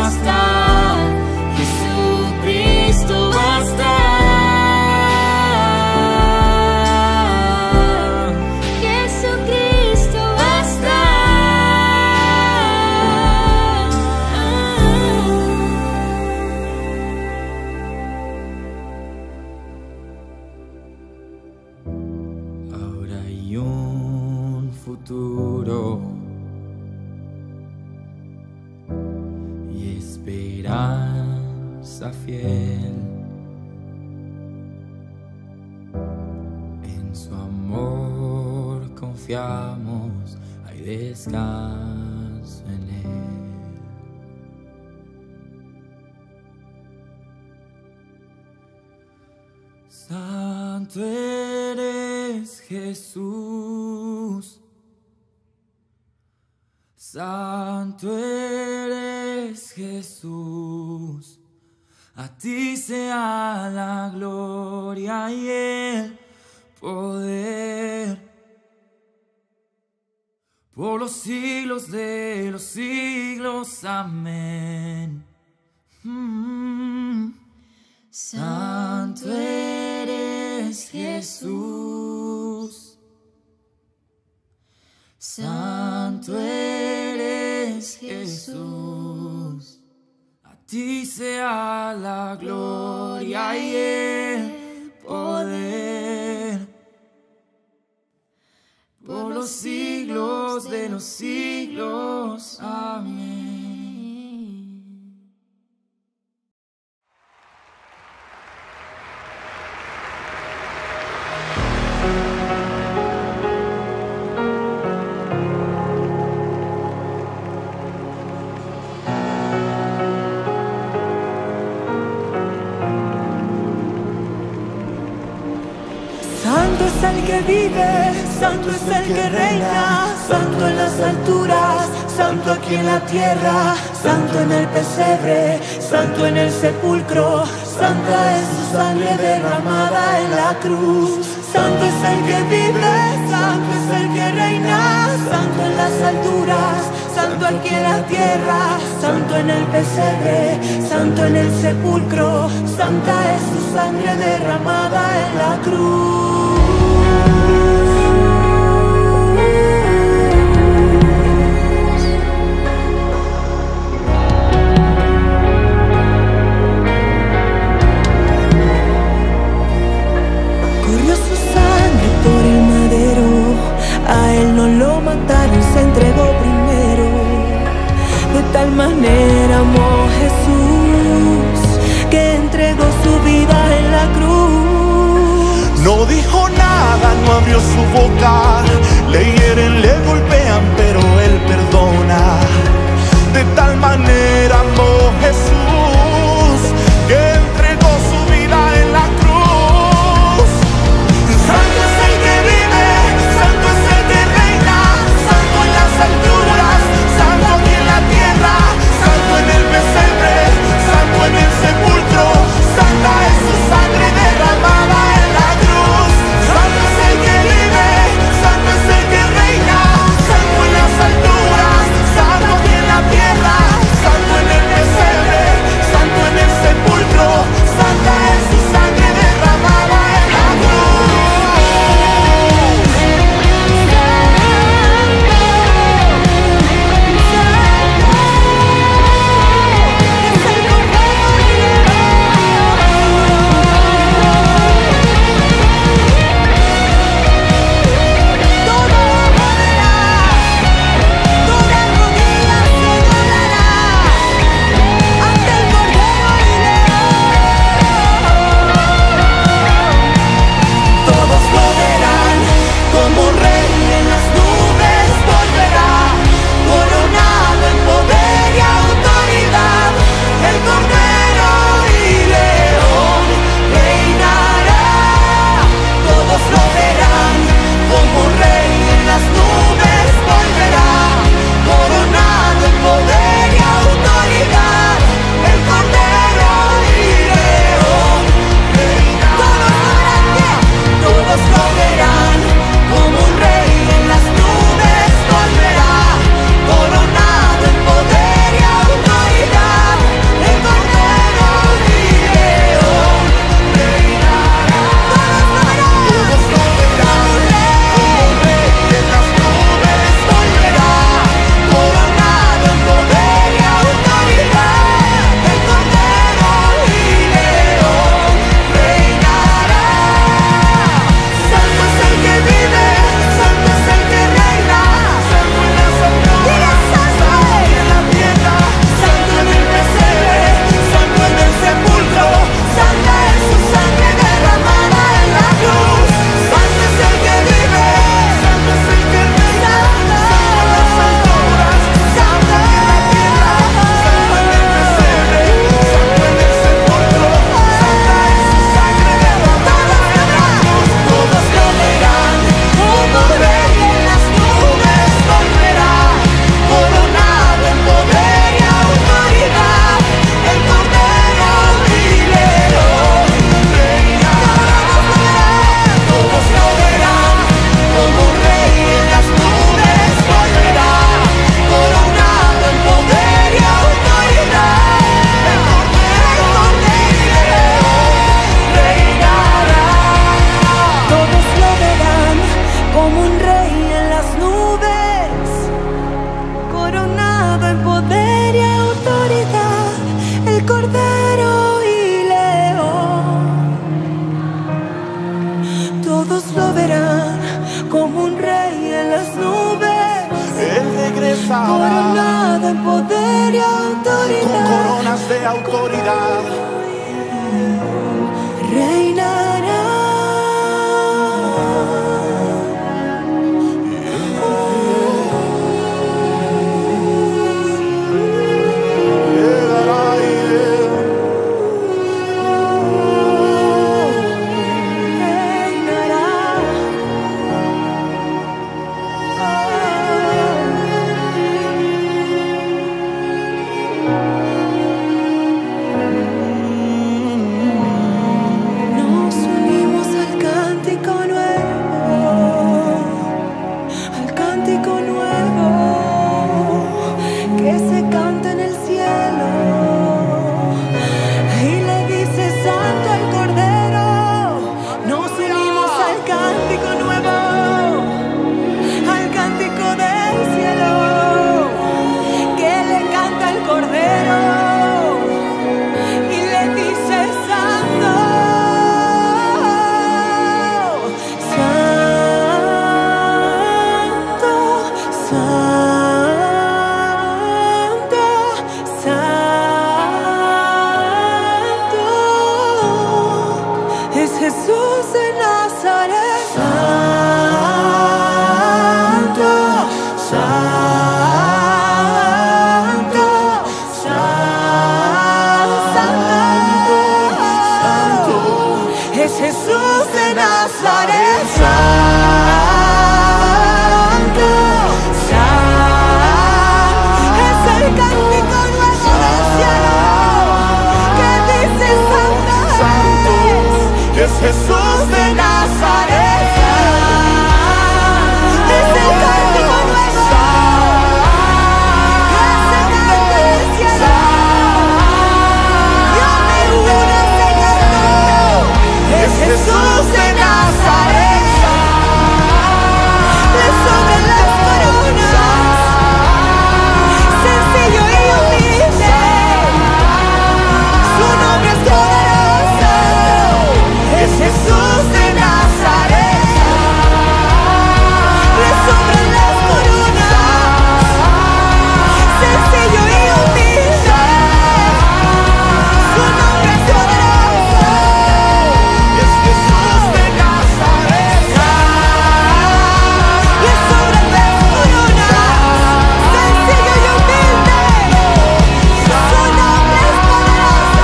basta. Jesucristo basta. Jesucristo basta. Ahora hay un futuro y esperanza fiel. En su amor confiamos, hay descanso en él. Santo eres Jesús, santo eres Jesús, a ti sea la gloria y el poder por los siglos de los siglos. Amén. Santo eres Jesús, santo eres Jesús, a ti sea la gloria y el poder por los siglos de los siglos. Amén. Santo es el que vive, santo es el que reina, santo en las alturas, santo aquí en la tierra, santo en el pesebre, santo en el sepulcro, santa es su sangre derramada en la cruz. Santo es el que vive, santo es el que reina, santo en las alturas, santo aquí en la tierra, santo en el pesebre, santo en el sepulcro, santa es su sangre derramada en la cruz. Corrió su sangre por el madero, a él no lo mataron, se entregó primero. De tal manera amó Jesús, que entregó su vida en la cruz. No dijo nada, no abrió su boca, le hieren, le golpean, pero él perdona. De tal manera amó Jesús, que entregó su vida en la cruz. Santo es el que vive, santo es el que reina, santo en las alturas, santo aquí en la tierra, santo en el pesebre, santo en el sepulcro, santa es su sangre derramada en la cruz. Santo es el que vive, santo es el que reina, santo en las alturas, santo con coronas de autoridad. Reinará. Jesús de Nazaret, Santo, Santo, Santo, Santo, es Jesús de Nazaret, Santo, Santo, es el cántico nuevo del cielo que dice Santo, Santo. Es Jesús de Nazaret. Es el cántico nuevo que se canta del cielo. Yo me uno, Señor, es Jesús de Nazaret. Le sobran las coronas, sencillo y humilde. Su nombre es poderoso. Es Jesús de Nazaret. Le sobran las coronas, sencillo y humilde. Su nombre es poderoso. Es Jesús de Nazaret. Le sobran las coronas, sencillo y humilde. Su nombre es poderoso.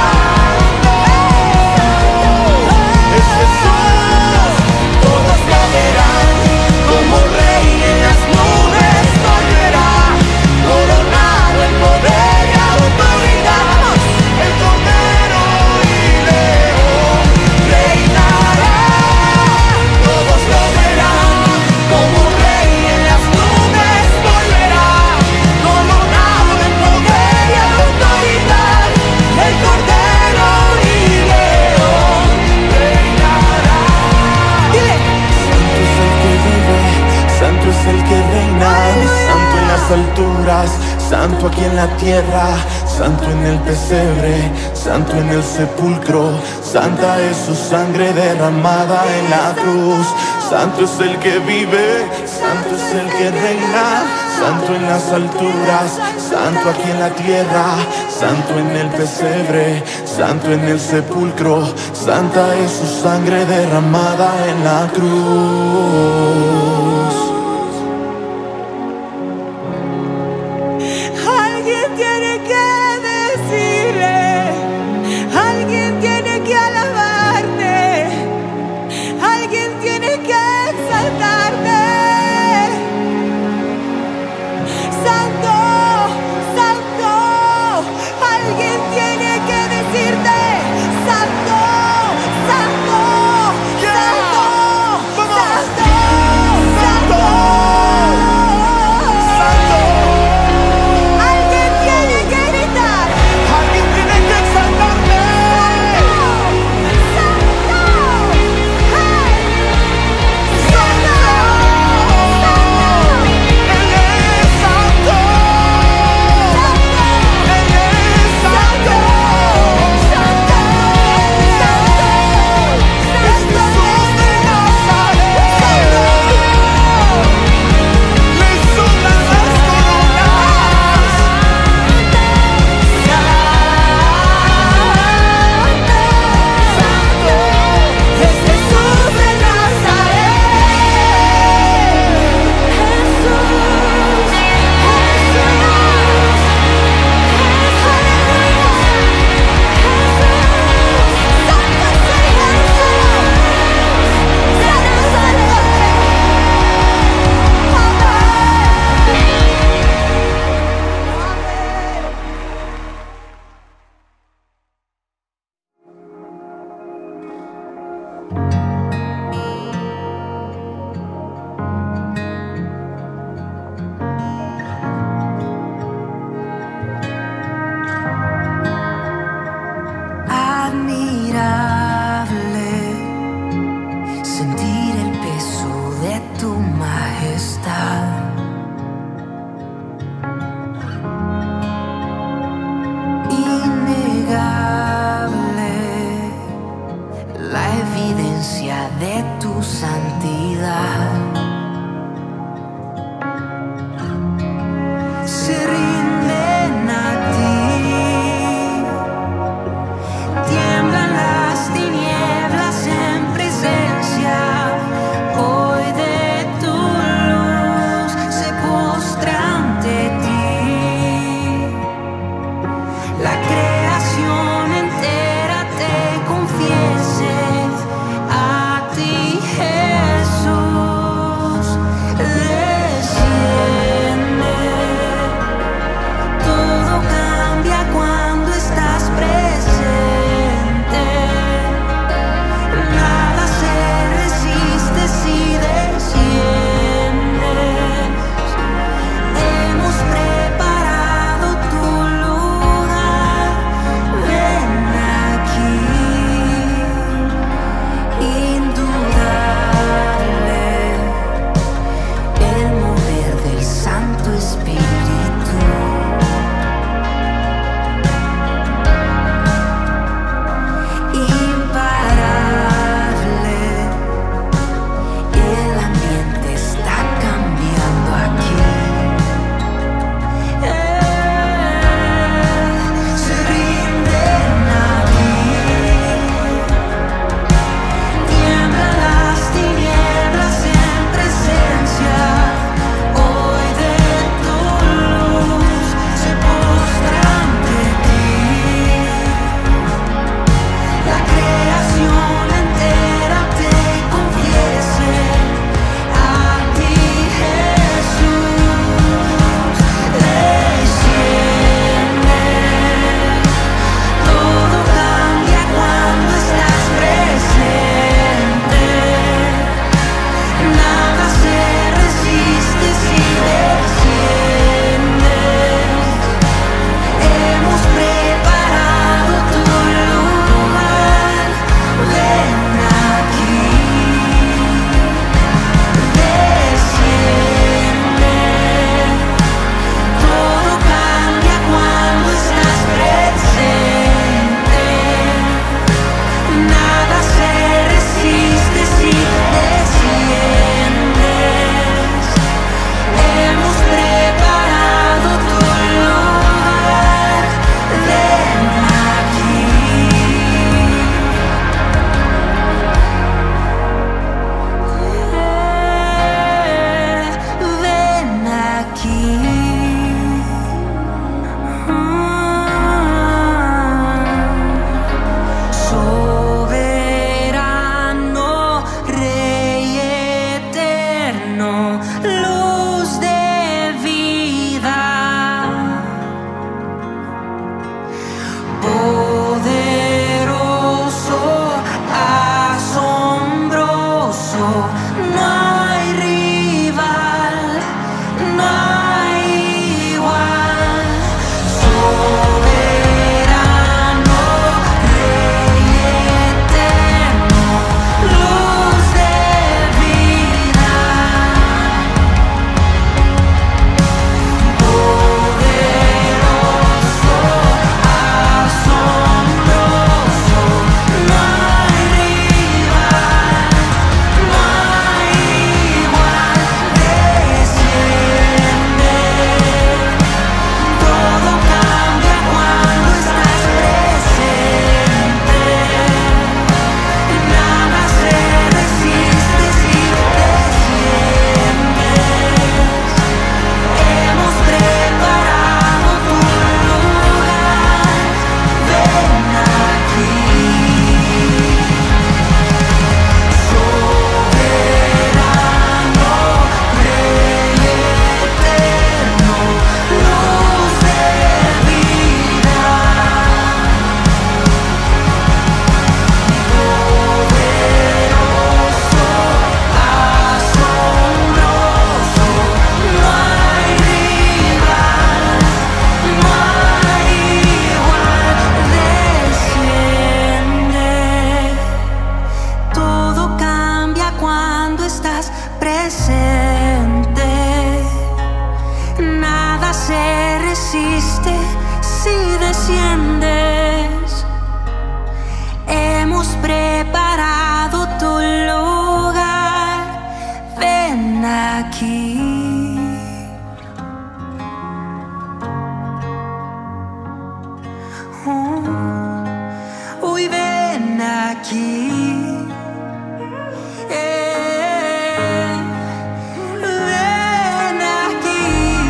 Es Jesús, todos lo verán, como rey en las nubes volverá, coronado en poder y autoridad, el Cordero y León reinará. Todos lo verán, como rey en las nubes volverá, coronado en poder y autoridad, el Cordero y León reinará. Dile. Santo es el que reina, santo en las alturas, santo aquí en la tierra, santo en el pesebre, santo en el sepulcro, santa es su sangre derramada en la cruz. Santo es el que vive, santo es el que reina, santo en las alturas, santo aquí en la tierra, santo en el pesebre, santo en el sepulcro, santa es su sangre derramada en la cruz. Alguien tiene que decirle, alguien tiene que alabarte, alguien tiene que exaltarte. Santo, santo, alguien tiene que decirte, santo, santo, santo, santo, santo. desciendes. Hemos preparado tu lugar. Ven aquí. Uy, ven aquí. Ven aquí.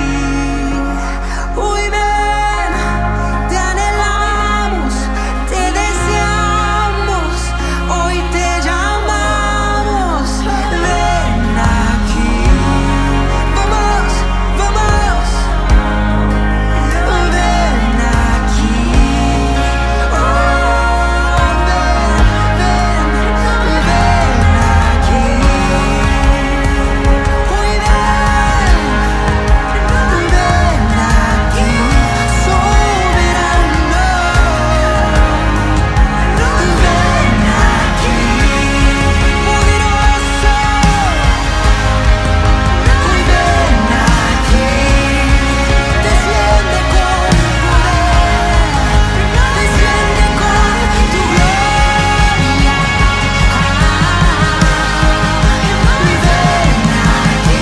Uy, ven. Te anhelamos, te deseamos. Hoy te llamamos. Ven aquí. Vamos, vamos. Ven aquí. Oh, ven, ven, ven aquí. Uy, ven, ven aquí, soberano. Ven aquí, poderoso. Uy, ven aquí, desciende con poder, desciende con tu gloria. Ven aquí,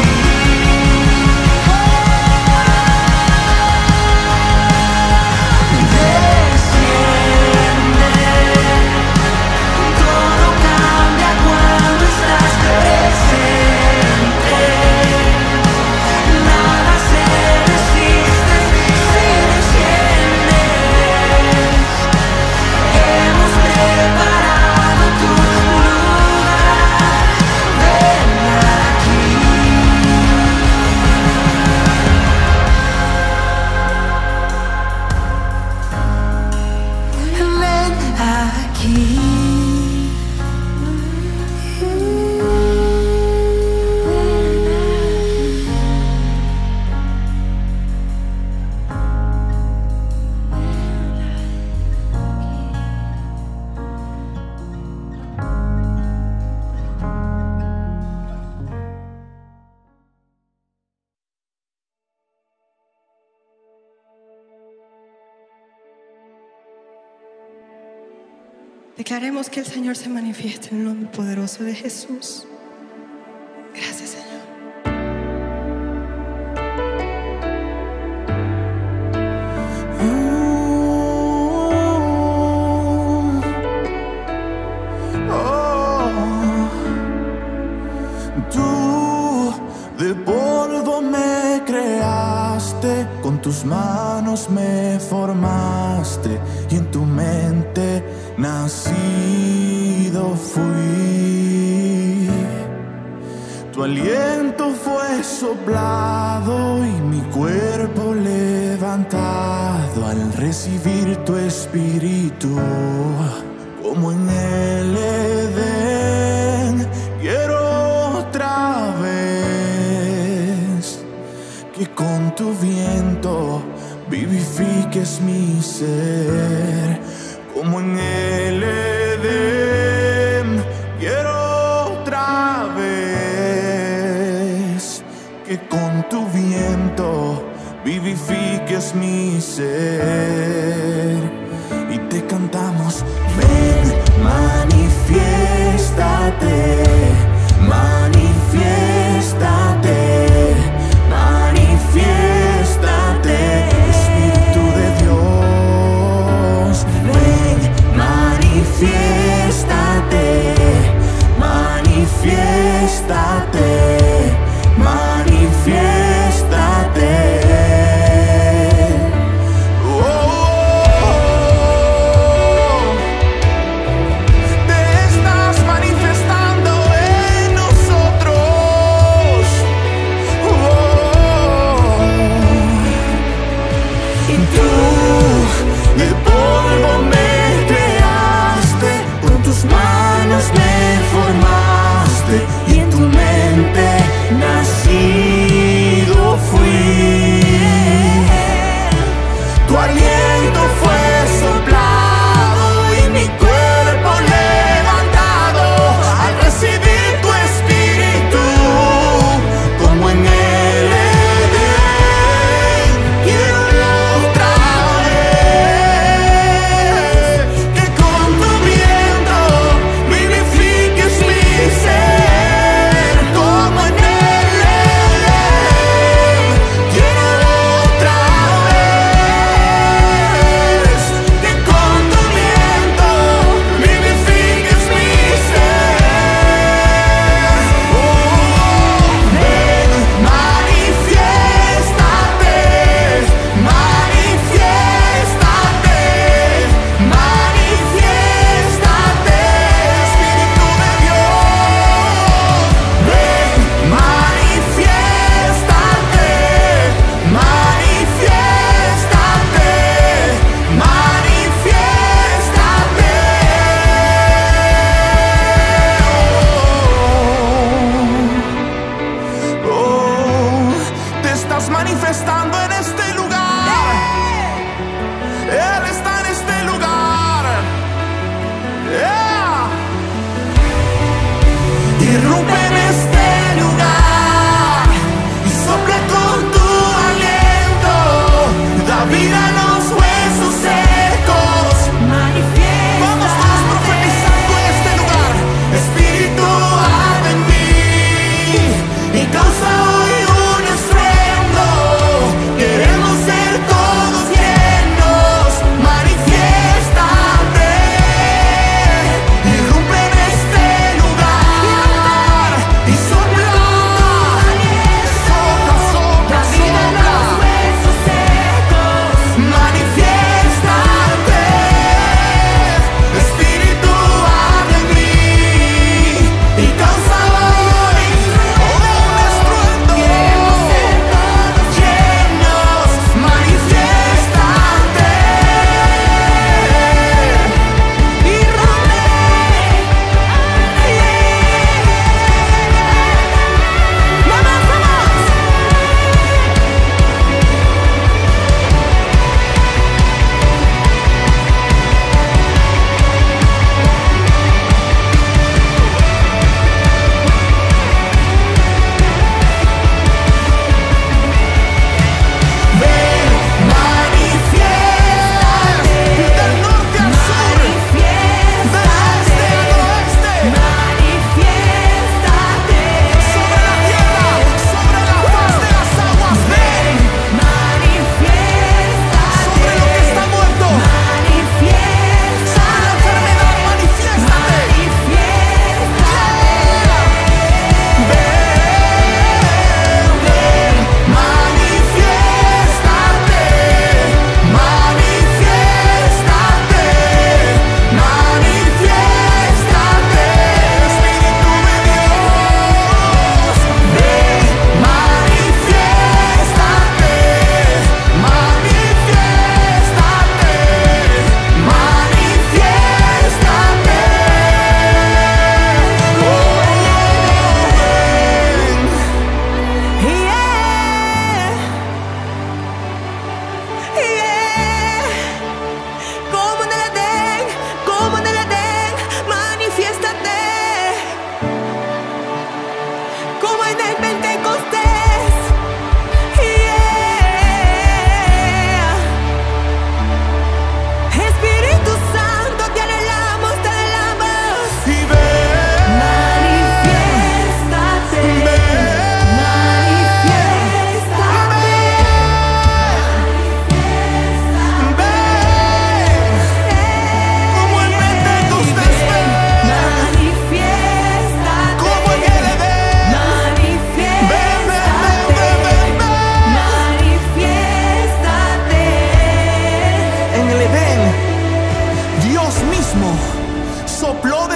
desciende. Todo cambia cuando estás presente. Nada se resiste si desciendes. Hemos preparado tu lugar. Ven aquí. Ven aquí. Declaremos que el Señor se manifieste en el nombre poderoso de Jesús. Gracias, Señor. Tú de polvo me creaste, con tus manos me formaste y en tu mente nacido fui. Tu aliento fue soplado y mi cuerpo levantado al recibir tu espíritu. Como en el Edén, quiero otra vez que con tu viento vivifiques mi ser. Como en el Edén, quiero otra vez que con tu viento vivifiques mi ser. Y te cantamos, ven, manifiéstate, manifiéstate, manifiéstate, Espíritu de Dios. Ven, manifiéstate, manifiéstate, manifiéstate. Y en tu mente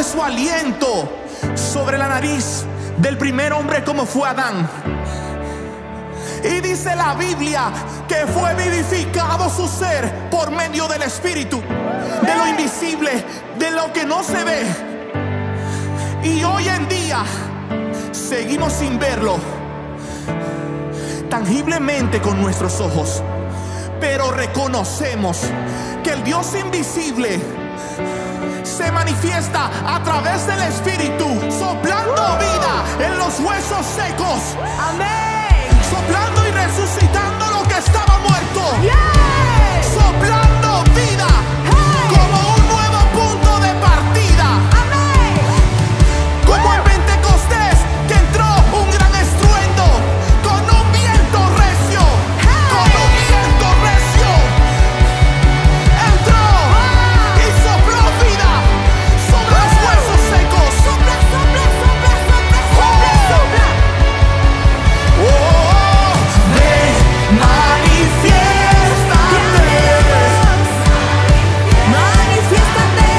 su aliento sobre la nariz del primer hombre como fue Adán. Y dice la Biblia que fue vivificado su ser por medio del Espíritu, de lo invisible, de lo que no se ve. Y hoy en día seguimos sin verlo tangiblemente con nuestros ojos, pero reconocemos que el Dios invisible se manifiesta a través del Espíritu, soplando vida en los huesos secos. Amén. Soplando y resucitando lo que estaba muerto. Yeah. Soplando vida, Hey. como un nuevo punto de partida. Amén. Como en Pentecostés, que entró un gran estruendo con un viento recio. Hey. Con un viento recio entró y sopló vida sobre los huesos secos. Sopla, sopla, sopla, sopla, sopla, sopla. Oh, ven, manifiéstate. Manifiéstate.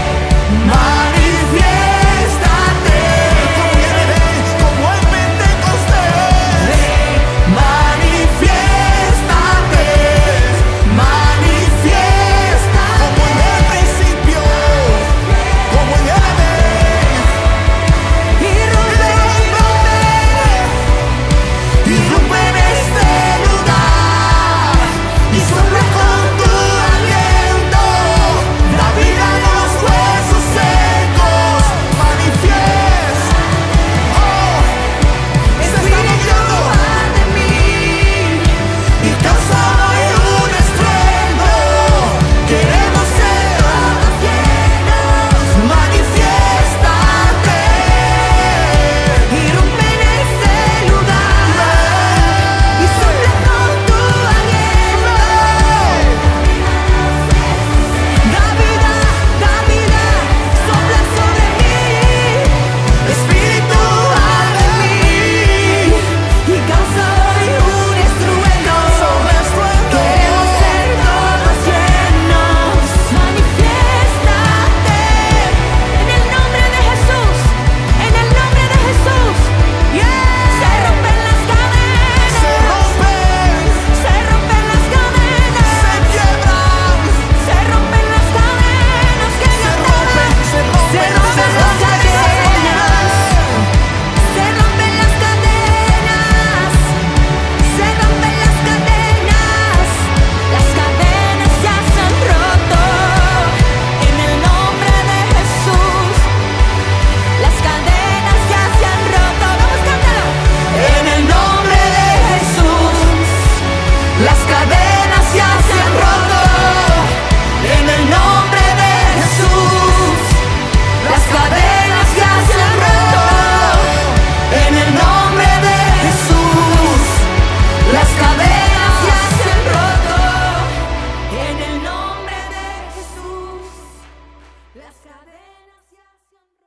Manifiéstate. Como en Pentecostés. Manifiéstate. Manifiesta. Como en el principio. Como en el Edén. Irrumpe en este lugar y sopla con tu aliento. Da vida a los huesos secos. Manifiesta. Oh, se está moviendo de mí. y causa hoy un estruendo. Queremos ser todos llenos. Manifiéstate. Irrumpe en este lugar y sopla con tu aliento. Da vida, sopla sobre mí. Espíritu, De mí y causa hoy un estruendo. Queremos ser todos llenos. Manifiéstate en el nombre de Jesús. En el nombre de Jesús. Se rompen las cadenas. se rompen, Se rompen las cadenas. se quiebran, Se rompen las cadenas que me ataban. se rompen, Se rompen las cadenas. Se rompen las cadenas. Se rompen las cadenas. Las cadenas ya se han roto. En el nombre de Jesús. Las cadenas ya se han roto. Vamos, cántalo. En el nombre de Jesús, las cadenas ya se han roto. En el nombre de Jesús, las cadenas ya se han roto. En el nombre de Jesús, las cadenas ya se han roto. En el nombre de Jesús. Las cadenas ya se han roto.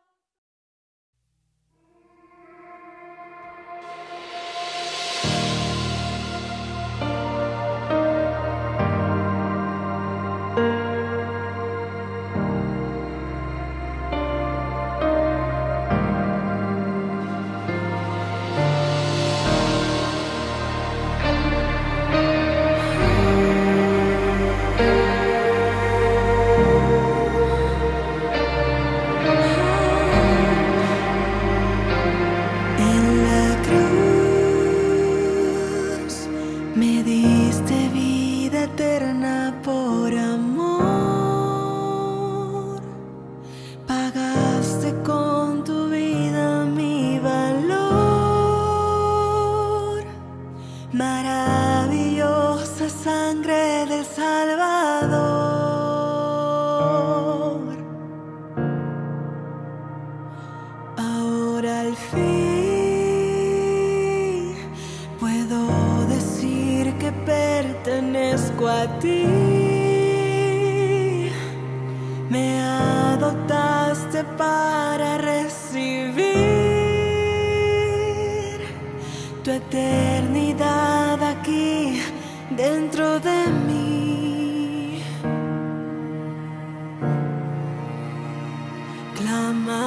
En la cruz me diste vida eterna por amor. Pagaste con tu vida mi valor. Maravillosa sangre del Salvador. Ahora al fin puedo decir que pertenezco a ti. Me adoptaste para recibir tu eternidad aquí dentro de mí. Clama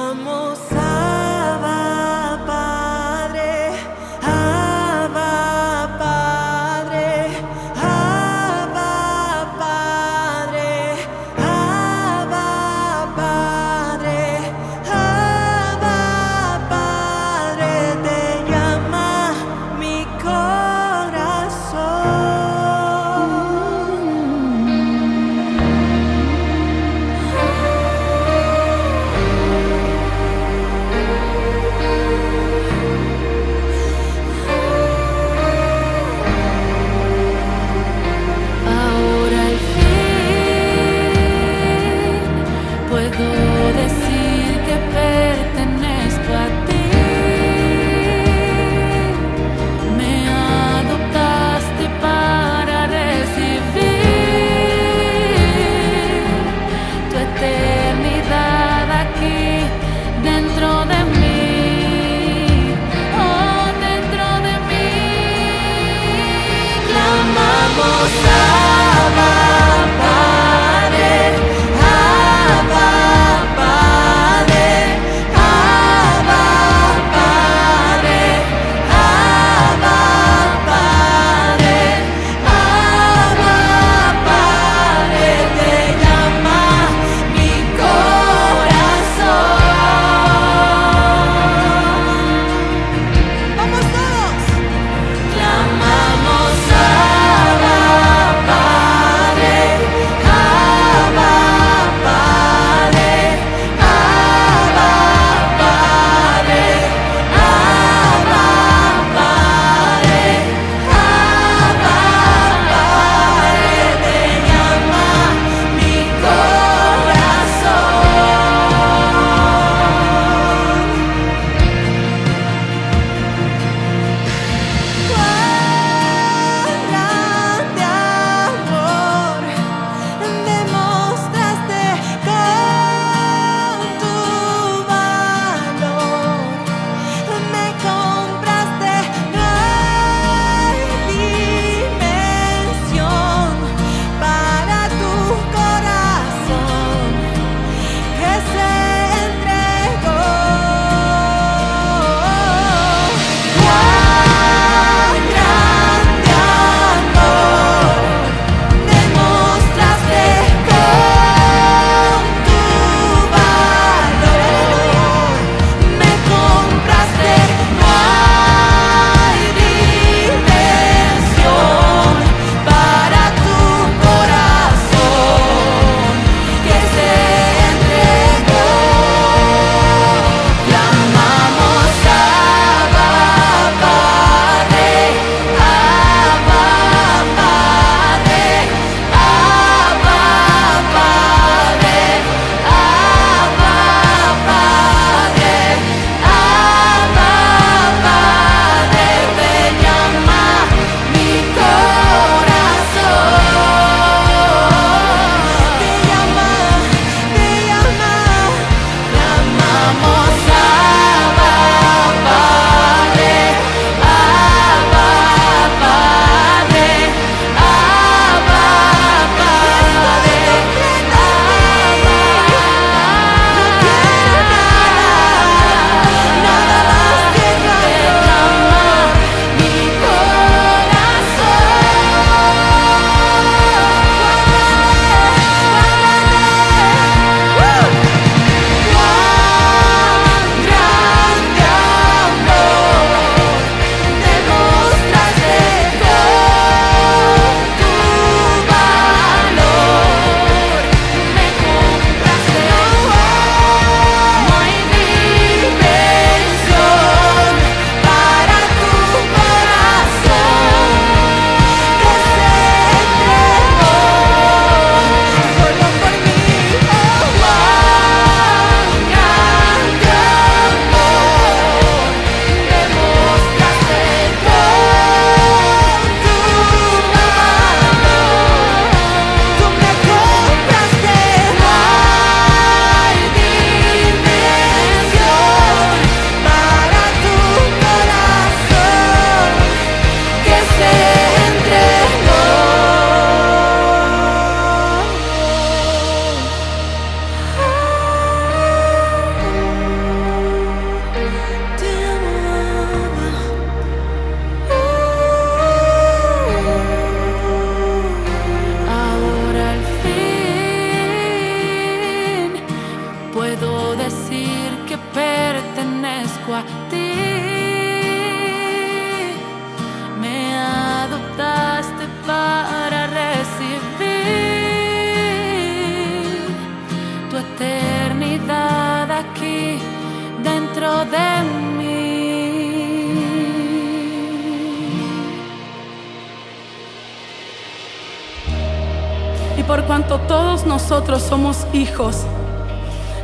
Y por cuanto todos nosotros somos hijos,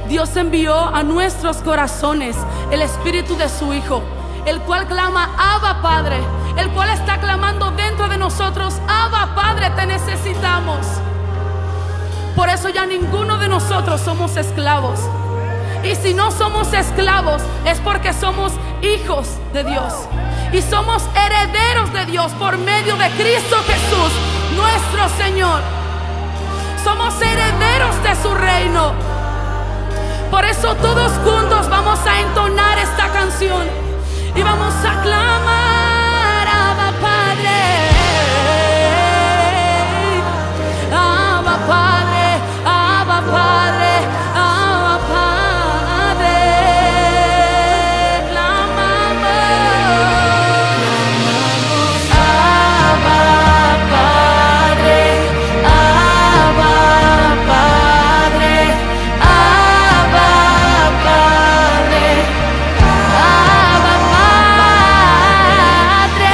Dios envió a nuestros corazones el Espíritu de su Hijo, el cual clama, Abba Padre, el cual está clamando dentro de nosotros, Abba Padre, te necesitamos. Por eso ya ninguno de nosotros somos esclavos. Y si no somos esclavos es porque somos hijos de Dios. Y somos herederos de Dios por medio de Cristo Jesús, nuestro Señor. Somos herederos de su reino. Por eso todos juntos vamos a entonar esta canción y vamos a clamar, Abba Padre, Abba Padre, Abba Padre, Abba Padre. Clamamos, Abba Padre, Abba Padre, Abba Padre, Abba Padre.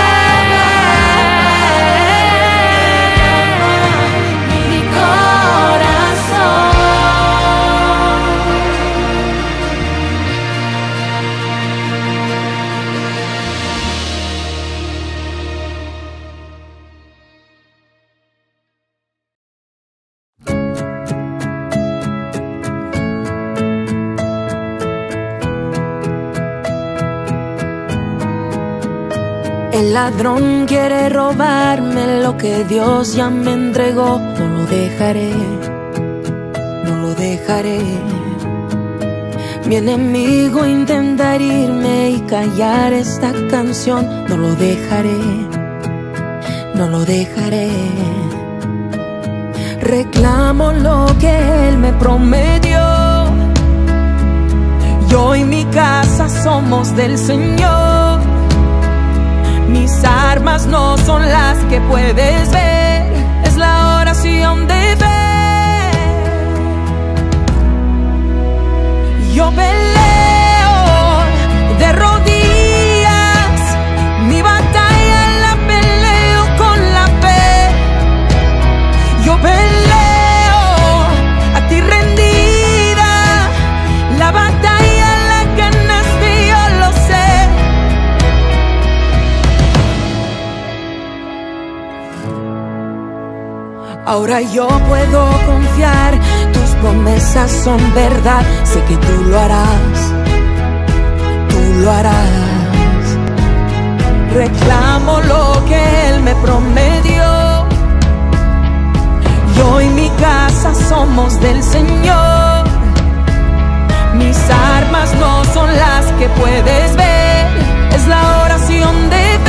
Mi corazón. El ladrón quiere robarme lo que Dios ya me entregó. No lo dejaré, no lo dejaré. Mi enemigo intenta herirme y callar esta canción. No lo dejaré, no lo dejaré. Reclamo lo que Él me prometió. Yo y mi casa somos del Señor. Mis armas no son las que puedes ver, es la oración de fe. Yo peleo de rodillas, mi batalla la peleo con la fe. Yo peleo a ti rendida, la batalla la ganaste, yo lo sé. Ahora yo puedo confiar, tus promesas son verdad. Sé que tú lo harás, tú lo harás. Reclamo lo que Él me prometió. Yo y mi casa somos del Señor. Mis armas no son las que puedes ver, es la oración de fe.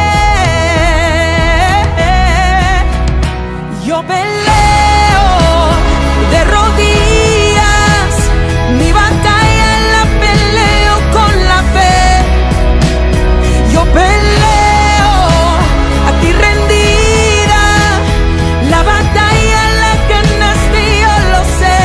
Yo peleo de rodillas, mi batalla la peleo con la fe. Yo peleo a ti rendida, la batalla la ganaste, yo lo sé.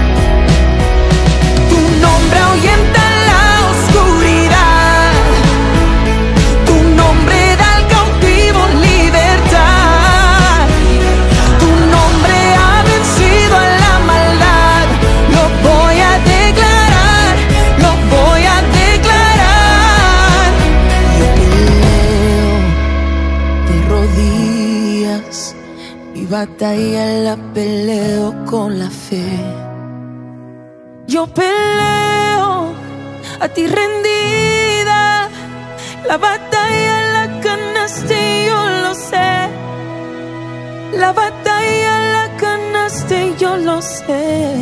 Tu nombre ahuyenta la oscuridad, tu nombre da al cautivo libertad. Tu nombre ha vencido a la maldad. Lo voy a declarar, lo voy a declarar. Yo peleo de rodillas, mi batalla la peleo con la fe. Yo peleo a ti rendida, la batalla la ganaste, yo lo sé. La batalla la ganaste, yo lo sé.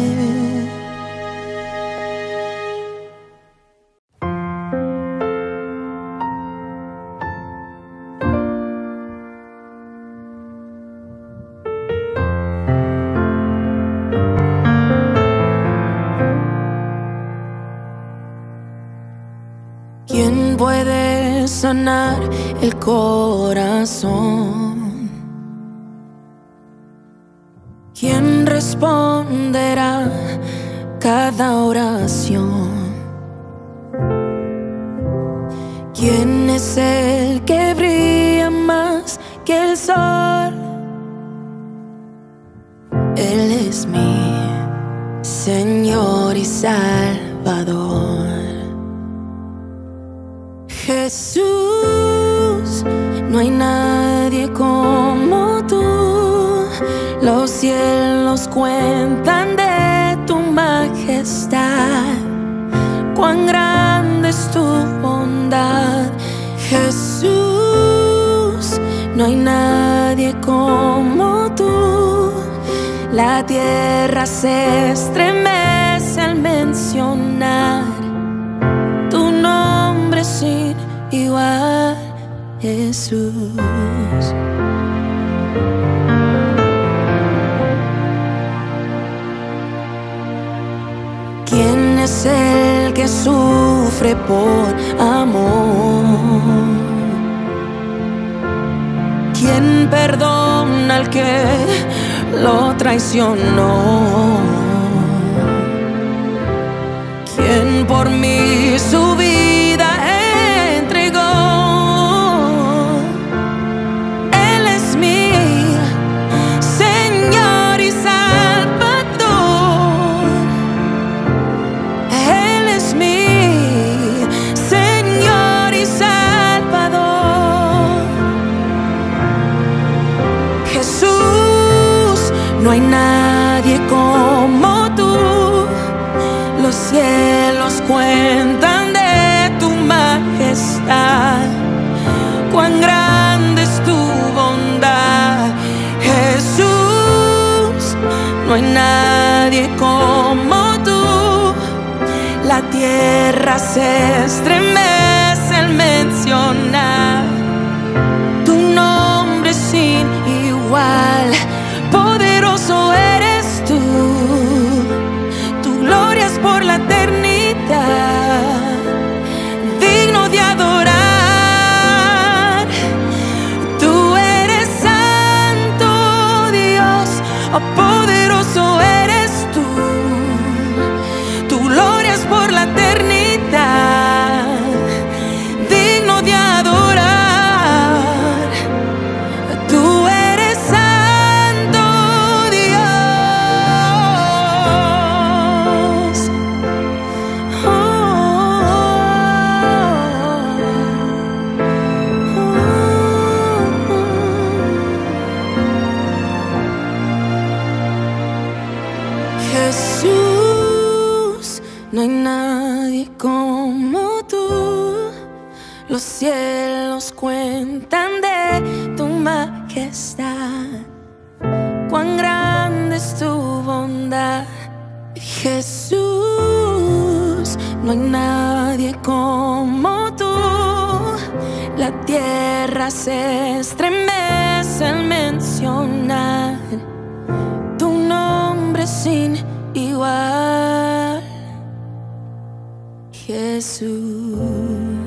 ¿Quién puede sanar el corazón? ¿Quién responderá cada oración? ¿Quién es el que brilla más que el sol? Él es mi Señor. Señor y Salvador. Jesús, no hay nadie como tú. Los cielos cuentan de tu majestad. Cuán grande es tu bondad, Jesús. No hay nadie como tú. La tierra se estremece al mencionar tu nombre sin igual, Jesús. ¿Quién es el que sufre por amor? ¿Quién perdona al que lo traicionó? ¿Quién por mí su vida entregó? Él es mi Señor y Salvador. Él es mi Señor y Salvador. Jesús, no hay nadie como tú. Los cielos cuentan de tu majestad. Cuán grande es tu bondad, Jesús. No hay nadie como tú. La tierra se estremece al mencionar tu nombre sin igual. Poderoso eres tú. Tu gloria es por la eternidad, digno de adorar. Tú eres santo, Dios, oh, poderoso eres tú. Tu gloria es por la eternidad, digno de adorar. Tú eres santo, Dios. Jesús, no hay nadie como tú. Los cielos cuentan de tu majestad. Cuán grande es tu bondad, Jesús. No hay nadie como tú. La tierra se estremece al mencionar tu nombre sin igual, Jesús.